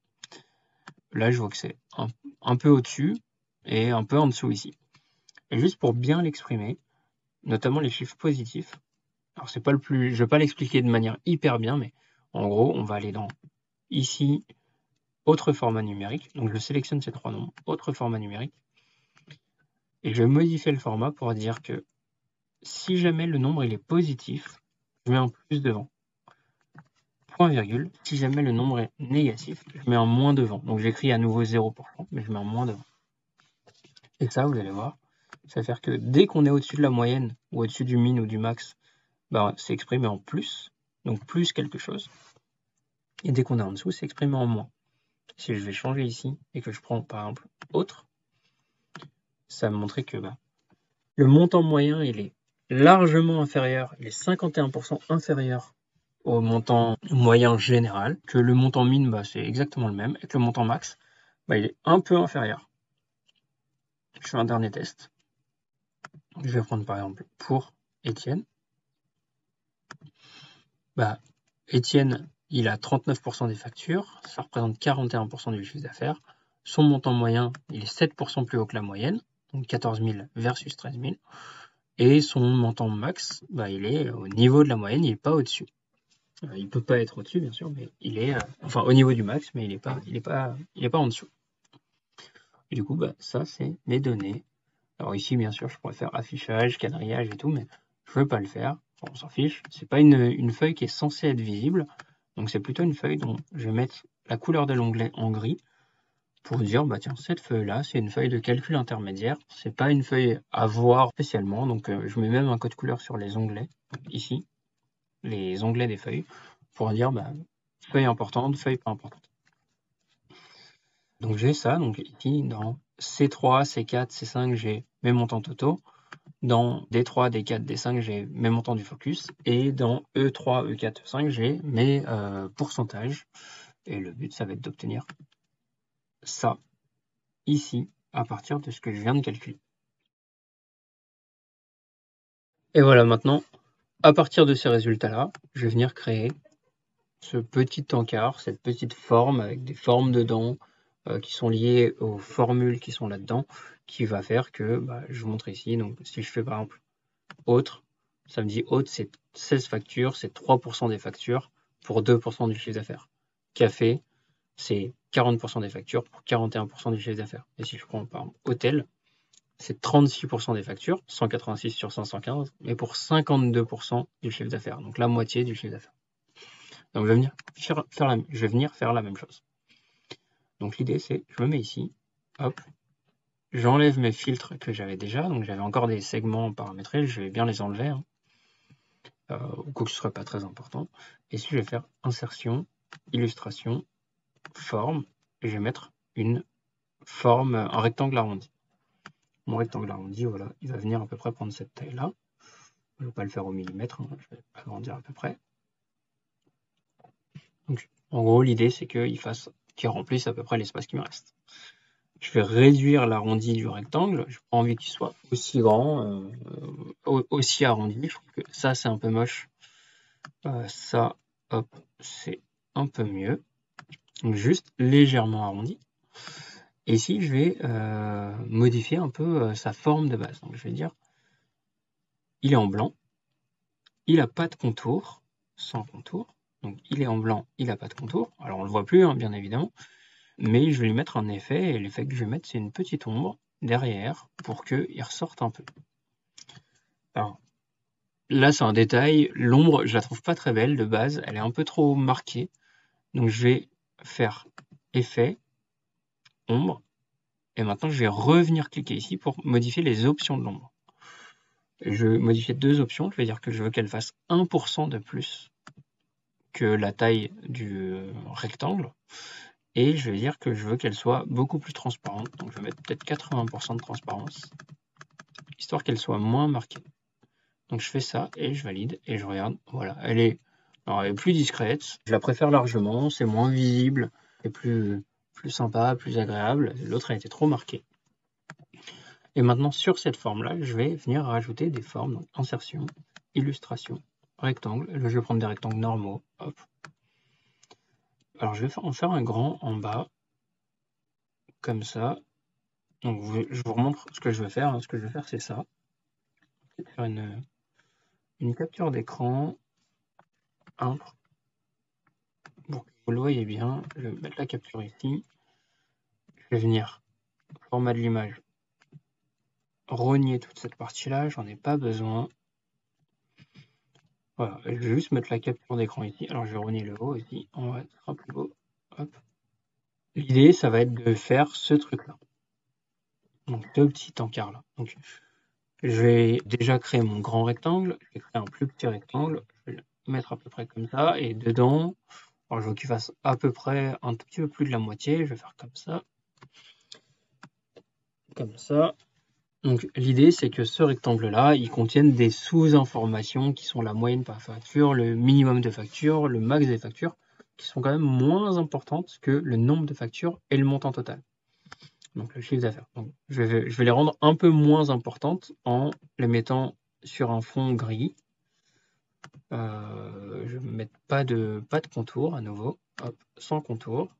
là, je vois que c'est un peu au-dessus et un peu en dessous ici. Et juste pour bien l'exprimer, notamment les chiffres positifs, alors c'est pas le plus, je vais pas l'expliquer de manière hyper bien, mais en gros, on va aller dans ici, autre format numérique. Donc je sélectionne ces 3 nombres, autre format numérique, et je vais modifier le format pour dire que si jamais le nombre il est positif, je mets un plus devant. Point virgule, si jamais le nombre est négatif, je mets un moins devant. Donc j'écris à nouveau 0%, mais je mets un moins devant. Et ça, vous allez voir, ça va faire que dès qu'on est au-dessus de la moyenne, ou au-dessus du min ou du max, bah, c'est exprimé en plus, donc plus quelque chose. Et dès qu'on est en dessous, c'est exprimé en moins. Si je vais changer ici, et que je prends par exemple autre, ça va me montrer que le montant moyen, il est largement inférieur, il est 51% inférieur au montant moyen général, que le montant min, c'est exactement le même, et que le montant max, il est un peu inférieur. Je fais un dernier test. Je vais prendre par exemple pour Étienne. Étienne, il a 39% des factures, ça représente 41% du chiffre d'affaires. Son montant moyen, il est 7% plus haut que la moyenne, donc 14 000 versus 13 000. Et son montant max, il est au niveau de la moyenne, il n'est pas au-dessus. Il ne peut pas être au-dessus, bien sûr, mais il est au niveau du max, mais il n'est pas en dessous. Et du coup, ça, c'est mes données. Alors ici, bien sûr, je pourrais faire affichage, quadrillage et tout, mais je ne veux pas le faire. On s'en fiche. C'est pas une feuille qui est censée être visible. Donc c'est plutôt une feuille dont je vais mettre la couleur de l'onglet en gris pour dire, tiens, cette feuille-là, c'est une feuille de calcul intermédiaire. C'est pas une feuille à voir spécialement. Donc je mets même un code couleur sur les onglets, ici, les onglets des feuilles, pour dire, feuille importante, feuille pas importante. Donc j'ai ça. Donc ici, dans C3, C4, C5, j'ai mes montants totaux. Dans D3, D4, D5, j'ai mes montants du focus. Et dans E3, E4, E5, j'ai mes pourcentages. Et le but, ça va être d'obtenir ça, ici, à partir de ce que je viens de calculer. Et voilà, maintenant, à partir de ces résultats-là, je vais venir créer ce petit encart, cette petite forme avec des formes dedans qui sont liées aux formules qui sont là-dedans, qui va faire que, je vous montre ici, donc si je fais par exemple autre, ça me dit autre, c'est 16 factures, c'est 3% des factures pour 2% du chiffre d'affaires. Café, c'est 40% des factures pour 41% du chiffre d'affaires. Et si je prends par exemple hôtel, c'est 36% des factures, 186 sur 515, mais pour 52% du chiffre d'affaires, donc la moitié du chiffre d'affaires. Donc je vais venir faire la même chose. Donc l'idée c'est, je me mets ici, hop, j'enlève mes filtres que j'avais déjà, donc j'avais encore des segments paramétrés, je vais bien les enlever, au coup que ce ne serait pas très important. Et ici je vais faire insertion, illustration, forme, et je vais mettre une forme, un rectangle arrondi. Mon rectangle arrondi, voilà, il va venir à peu près prendre cette taille-là. Je ne vais pas le faire au millimètre, je vais agrandir à peu près. Donc, en gros, l'idée, c'est qu'il remplisse à peu près l'espace qui me reste. Je vais réduire l'arrondi du rectangle. Je n'ai pas envie qu'il soit aussi grand, aussi arrondi. Je trouve que ça, c'est un peu moche. Ça, hop, c'est un peu mieux. Donc, juste légèrement arrondi. Et ici, je vais modifier un peu sa forme de base. Donc, je vais dire, il est en blanc. Il n'a pas de contour, sans contour. Donc, il est en blanc, il n'a pas de contour. Alors, on ne le voit plus, bien évidemment. Mais je vais lui mettre un effet, et l'effet que je vais mettre, c'est une petite ombre derrière pour qu'il ressorte un peu. Alors, là, c'est un détail. L'ombre, je la trouve pas très belle de base. Elle est un peu trop marquée. Donc, je vais faire effet, ombre. Et maintenant, je vais revenir cliquer ici pour modifier les options de l'ombre. Je vais modifier 2 options. Je vais dire que je veux qu'elle fasse 1% de plus que la taille du rectangle. Et je vais dire que je veux qu'elle soit beaucoup plus transparente. Donc, je vais mettre peut-être 80% de transparence, histoire qu'elle soit moins marquée. Donc, je fais ça et je valide et je regarde. Voilà, elle est plus discrète. Je la préfère largement. C'est moins visible. C'est plus sympa, plus agréable. L'autre a été trop marquée. Et maintenant, sur cette forme-là, je vais venir rajouter des formes. Donc, insertion, illustration, rectangle. Je vais prendre des rectangles normaux. Hop. Alors, je vais en faire un grand en bas. comme ça. Donc, je vous remontre ce que je vais faire. Ce que je vais faire, c'est ça. Je vais faire une capture d'écran. Pour que vous le voyez bien, je vais mettre la capture ici. Je vais venir au format de l'image, rogner toute cette partie-là, j'en ai pas besoin. Voilà, je vais juste mettre la capture d'écran ici. Alors je vais rogner le haut ici, en vrai, ce sera plus beau. Hop. L'idée, ça va être de faire ce truc-là. Donc ce petit encart-là. Donc je vais déjà créer mon grand rectangle, je vais créer un plus petit rectangle, je vais le mettre à peu près comme ça, et dedans, alors je veux qu'il fasse à peu près un tout petit peu plus de la moitié, je vais faire comme ça. Comme ça. Donc l'idée, c'est que ce rectangle-là, il contienne des sous-informations qui sont la moyenne par facture, le minimum de factures, le max des factures, qui sont quand même moins importantes que le nombre de factures et le montant total. Donc le chiffre d'affaires. Donc je vais les rendre un peu moins importantes en les mettant sur un fond gris. Je ne vais mettre pas de contour à nouveau. Hop, sans contour.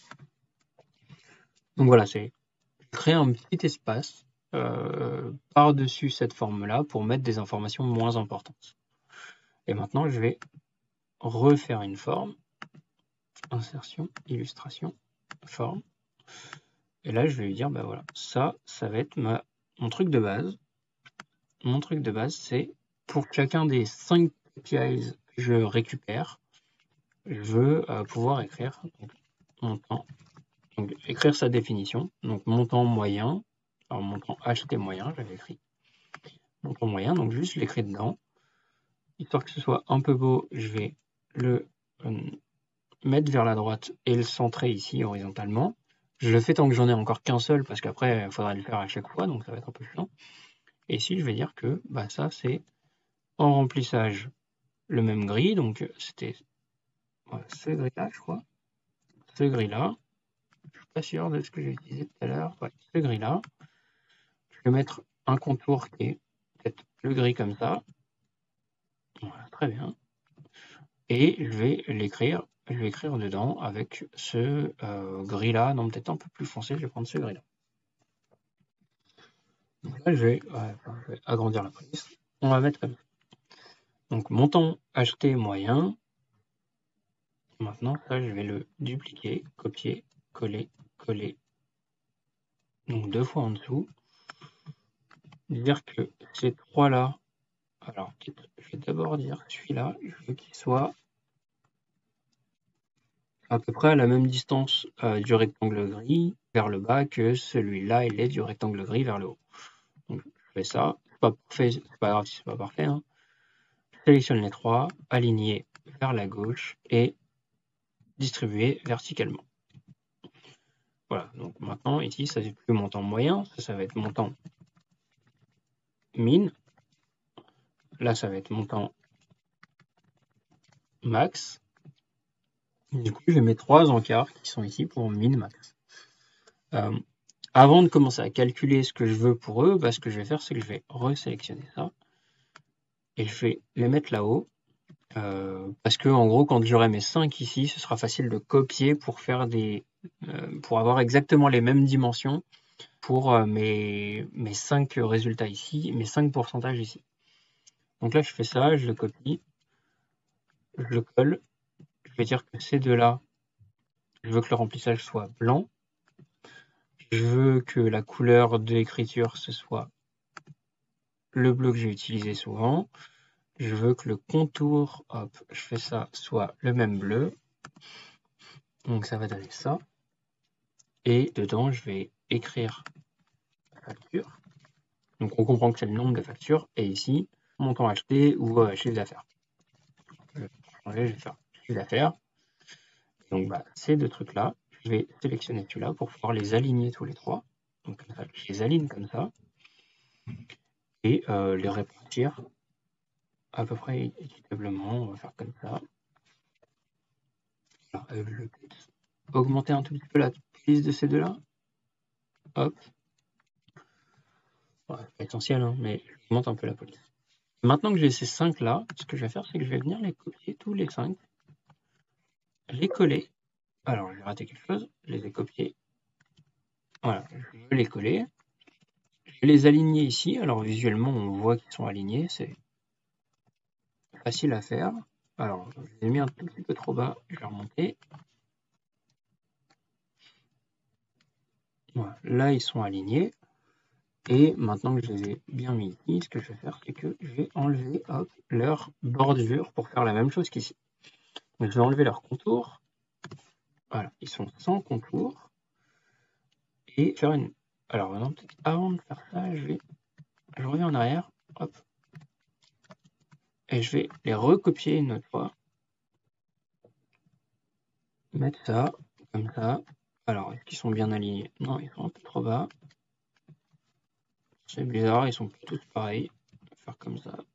Donc voilà, c'est créer un petit espace par-dessus cette forme-là pour mettre des informations moins importantes. Et maintenant, je vais refaire une forme. Insertion, illustration, forme. Et là, je vais lui dire, bah voilà, ça va être mon truc de base. Mon truc de base, c'est pour chacun des 5 KPIs que je récupère, je veux pouvoir écrire montant. Donc, écrire sa définition. Donc, montant moyen. Alors, montant acheté moyen, j'avais écrit montant moyen. Donc, juste, je l'écris dedans. Histoire que ce soit un peu beau, je vais le mettre vers la droite et le centrer ici horizontalement. Je le fais tant que j'en ai encore qu'un seul, parce qu'après, il faudra le faire à chaque fois, donc ça va être un peu chiant. Et ici, je vais dire que bah, ça, c'est en remplissage le même gris, donc c'était ce gris-là, je crois. Ce gris-là. Je suis pas sûr de ce que j'ai utilisé tout à l'heure. Ouais, ce gris-là. Je vais mettre un contour qui est peut-être le gris comme ça. Voilà, très bien. Et je vais l'écrire. Je vais écrire dedans avec ce gris-là. Non, peut-être un peu plus foncé. Je vais prendre ce gris-là. Donc là, je vais agrandir la police. On va mettre comme ça. Donc, montant acheté moyen. Maintenant, ça, je vais le dupliquer, copier, coller, coller. Donc, 2 fois en dessous. Dire que ces trois-là, alors, je vais d'abord dire celui-là, je veux qu'il soit à peu près à la même distance du rectangle gris vers le bas que celui-là, il est du rectangle gris vers le haut. Donc, je fais ça. C'est pas parfait, c'est pas grave si c'est pas parfait. Hein. Je sélectionne les trois, aligner vers la gauche et distribuer verticalement. Voilà, donc maintenant, ici, ça n'est plus montant moyen, ça va être montant min. Là, ça va être montant max. Du coup, je mets 3 encarts qui sont ici pour min max. Avant de commencer à calculer ce que je veux pour eux, bah, ce que je vais faire, c'est que je vais resélectionner ça et je vais les mettre là-haut. Parce que en gros, quand j'aurai mes 5 ici, ce sera facile de copier pour faire pour avoir exactement les mêmes dimensions pour mes 5 résultats ici, mes 5 pourcentages ici. Donc là, je fais ça, je le copie, je le colle. Je vais dire que ces deux-là, je veux que le remplissage soit blanc. Je veux que la couleur de l'écriture, ce soit le bleu que j'ai utilisé souvent. Je veux que le contour, hop, je fais ça, soit le même bleu. Donc ça va donner ça. Et dedans, je vais écrire la facture. Donc on comprend que c'est le nombre de factures. Et ici, montant acheté ou chiffre d'affaires. Je vais changer, je vais faire chiffre d'affaires. Donc bah, ces deux trucs-là, je vais sélectionner celui-là pour pouvoir les aligner tous les trois. Donc comme ça, je les aligne comme ça. Et les répartir à peu près équitablement. On va faire comme ça. Alors, je vais augmenter un tout petit peu la police de ces deux-là. Hop. Ouais, c'est pas essentiel, hein, mais j'augmente un peu la police. Maintenant que j'ai ces 5-là, ce que je vais faire, c'est que je vais venir les copier, tous les 5, les coller. Alors, j'ai raté quelque chose, je les ai copiés. Voilà, je veux les coller. Je vais les aligner ici. Alors visuellement, on voit qu'ils sont alignés. C'est facile à faire. Alors, je les ai mis un tout petit peu trop bas. Je vais remonter. Voilà, là, ils sont alignés. Et maintenant que je les ai bien mis ici, ce que je vais faire, c'est que je vais enlever hop, leur bordure pour faire la même chose qu'ici. Donc, je vais enlever leur contour. Voilà, ils sont sans contour. Et faire une... Alors maintenant, peut-être avant de faire ça, je reviens en arrière. Hop. Et je vais les recopier une autre fois. Mettre ça, comme ça. Alors, est-ce qu'ils sont bien alignés? Non, ils sont un peu trop bas. C'est bizarre, ils sont tous pareils. Je vais faire comme ça.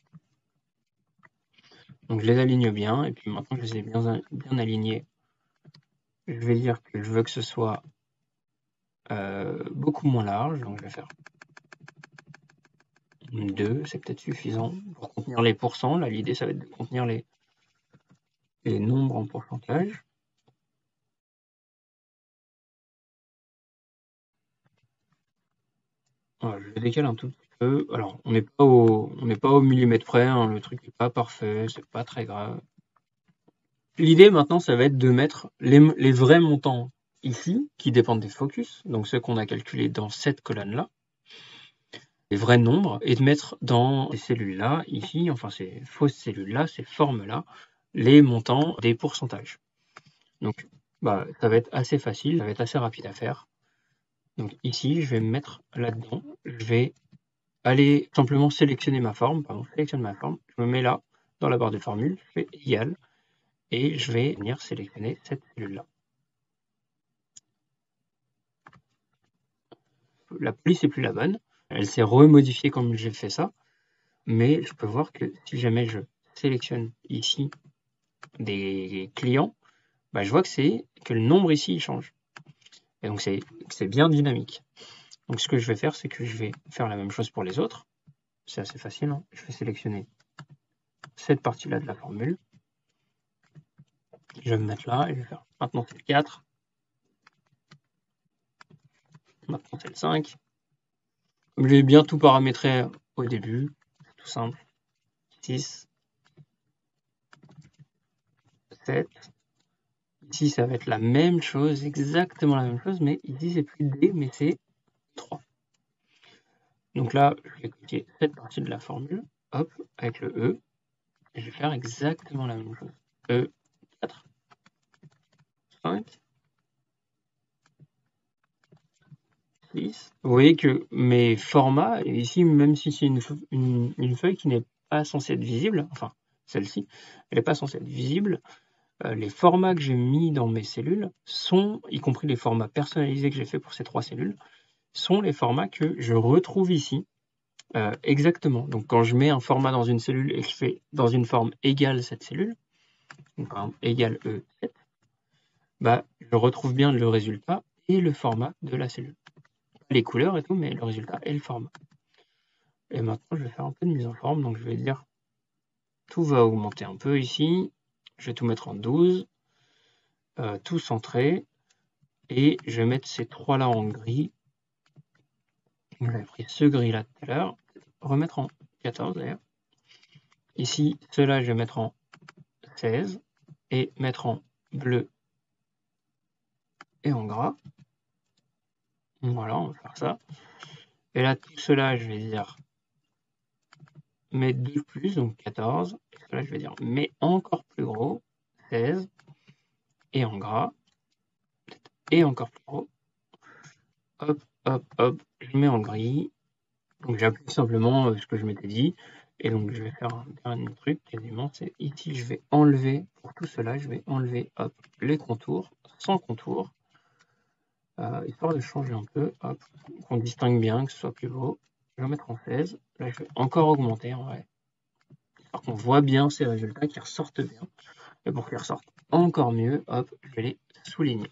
Donc je les aligne bien, et puis maintenant que je les ai bien alignés, je vais dire que je veux que ce soit beaucoup moins large. Donc je vais faire 2, c'est peut-être suffisant pour contenir les pourcents. Là, l'idée, ça va être de contenir les nombres en pourcentage. Voilà, je le décale un tout petit peu. Alors, on n'est pas au millimètre près, hein, le truc n'est pas parfait, c'est pas très grave. L'idée maintenant, ça va être de mettre les vrais montants ici, qui dépendent des focus, donc ceux qu'on a calculés dans cette colonne-là, les vrais nombres, et de mettre dans ces cellules-là, ici, enfin ces fausses cellules-là, ces formes-là, les montants des pourcentages. Donc, ça va être assez facile, ça va être assez rapide à faire. Donc ici, je vais me mettre là-dedans, je vais aller simplement sélectionner ma forme, sélectionne ma forme, je me mets là, dans la barre de formule, je fais égal, et je vais venir sélectionner cette cellule-là. La police n'est plus la bonne, elle s'est remodifiée comme j'ai fait ça, mais je peux voir que si jamais je sélectionne ici des clients, je vois que le nombre ici il change. Et donc c'est bien dynamique. Donc ce que je vais faire, c'est que je vais faire la même chose pour les autres. C'est assez facile, hein. Je vais sélectionner cette partie-là de la formule. Je vais me mettre là et je vais faire maintenant c'est le 4. Maintenant c'est le 5. Comme j'ai bien tout paramétré au début, c'est tout simple. 6, 7. Ici ça va être la même chose, exactement la même chose, mais ici c'est plus D, mais c'est 3. Donc là, je vais copier cette partie de la formule, hop, avec le E, et je vais faire exactement la même chose. E, 4, 5, 6. Vous voyez que mes formats, ici, même si c'est une feuille qui n'est pas censée être visible, enfin, celle-ci, elle n'est pas censée être visible, les formats que j'ai mis dans mes cellules sont, y compris les formats personnalisés que j'ai fait pour ces 3 cellules, sont les formats que je retrouve ici, exactement. Donc quand je mets un format dans une cellule et que je fais dans une forme égale cette cellule, donc par exemple égale E7, je retrouve bien le résultat et le format de la cellule. Les couleurs et tout, mais le résultat et le format. Et maintenant, je vais faire un peu de mise en forme. Donc je vais dire, tout va augmenter un peu ici. Je vais tout mettre en 12, tout centré. Et je vais mettre ces 3-là en gris. J'avais pris ce gris-là tout à l'heure. Remettre en 14 d'ailleurs. Ici, ceux-là, je vais mettre en 16 et mettre en bleu et en gras. Voilà, on va faire ça. Et là, tout cela, je vais dire mettre 2 plus, donc 14. Et cela, je vais dire mais encore plus gros, 16. Et en gras. Et encore plus gros. Hop, hop, hop, je mets en gris. Donc j'applique simplement ce que je m'étais dit. Et donc je vais faire un dernier truc quasiment, c'est ici je vais enlever, pour tout cela, je vais enlever hop, les contours, sans contour, histoire de changer un peu, hop, qu'on distingue bien, que ce soit plus beau. Je vais mettre en 16, là je vais encore augmenter en vrai, histoire qu'on voit bien ces résultats qui ressortent bien. Et pour qu'ils ressortent encore mieux, hop, je vais les souligner.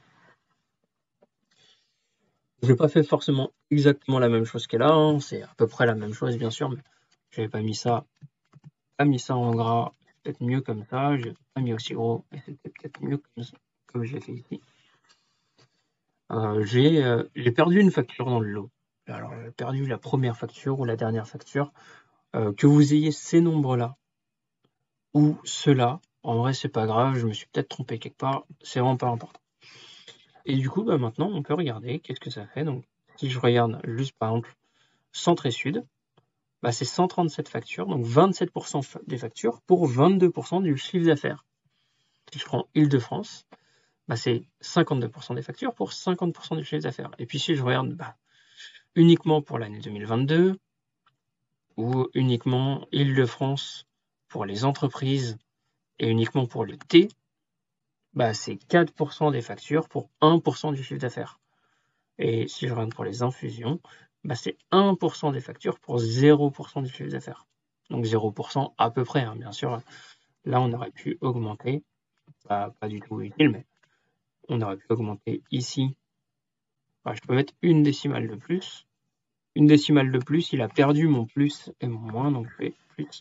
Je n'ai pas fait forcément exactement la même chose qu'elle a, hein. C'est à peu près la même chose bien sûr, mais je n'avais pas mis ça en gras, c'est peut-être mieux comme ça, je n'ai pas mis aussi gros, et c'était peut-être mieux comme je l'ai fait ici. J'ai perdu une facture dans le lot. Alors, j'ai perdu la première facture ou la dernière facture. Que vous ayez ces nombres-là ou ceux-là, en vrai, c'est pas grave, je me suis peut-être trompé quelque part, c'est vraiment pas important. Et du coup, maintenant, on peut regarder qu'est-ce que ça fait. Donc, si je regarde juste par exemple centre et sud, c'est 137 factures, donc 27% des factures pour 22% du chiffre d'affaires. Si je prends Île-de-France, c'est 52% des factures pour 50% du chiffre d'affaires. Et puis si je regarde uniquement pour l'année 2022 ou uniquement Île-de-France pour les entreprises et uniquement pour le thé, c'est 4% des factures pour 1% du chiffre d'affaires. Et si je regarde pour les infusions, c'est 1% des factures pour 0% du chiffre d'affaires. Donc 0% à peu près, bien sûr. Là, on aurait pu augmenter, pas du tout utile, mais on aurait pu augmenter ici. Je peux mettre une décimale de plus. Une décimale de plus, il a perdu mon plus et mon moins, donc je fais plus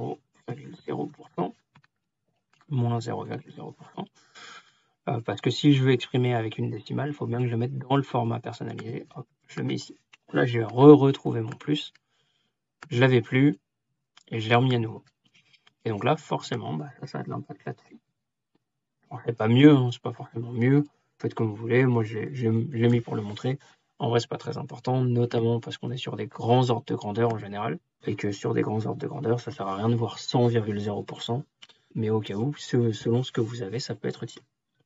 0,0%, moins 0,0%. Parce que si je veux exprimer avec une décimale, il faut bien que je le mette dans le format personnalisé. Hop, je le mets ici. Là, j'ai retrouvé mon plus. Je l'avais plus et je l'ai remis à nouveau. Et donc là, forcément, ça a de l'impact là-dessus. C'est pas mieux, c'est pas forcément mieux. Faites comme vous voulez. Moi, je l'ai mis pour le montrer. En vrai, c'est pas très important, notamment parce qu'on est sur des grands ordres de grandeur en général, et que sur des grands ordres de grandeur, ça sert à rien de voir 100,0%. Mais au cas où, selon ce que vous avez, ça peut être utile.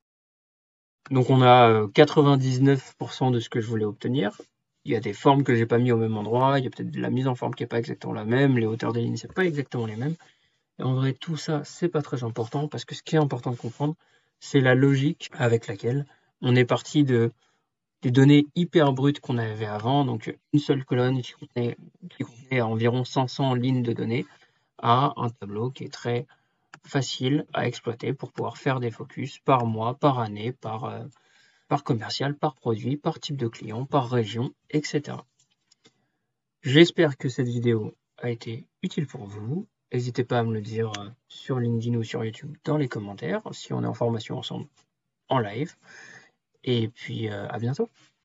Donc on a 99% de ce que je voulais obtenir. Il y a des formes que j'ai pas mis au même endroit, il y a peut-être de la mise en forme qui n'est pas exactement la même, les hauteurs des lignes, c'est pas exactement les mêmes. Et en vrai, tout ça, c'est pas très important, parce que ce qui est important de comprendre, c'est la logique avec laquelle on est parti des données hyper brutes qu'on avait avant, donc une seule colonne qui contenait environ 500 lignes de données, à un tableau qui est très facile à exploiter pour pouvoir faire des focus par mois, par année, par commercial, par produit, par type de client, par région, etc. J'espère que cette vidéo a été utile pour vous. N'hésitez pas à me le dire sur LinkedIn ou sur YouTube dans les commentaires si on est en formation ensemble en live. Et puis à bientôt.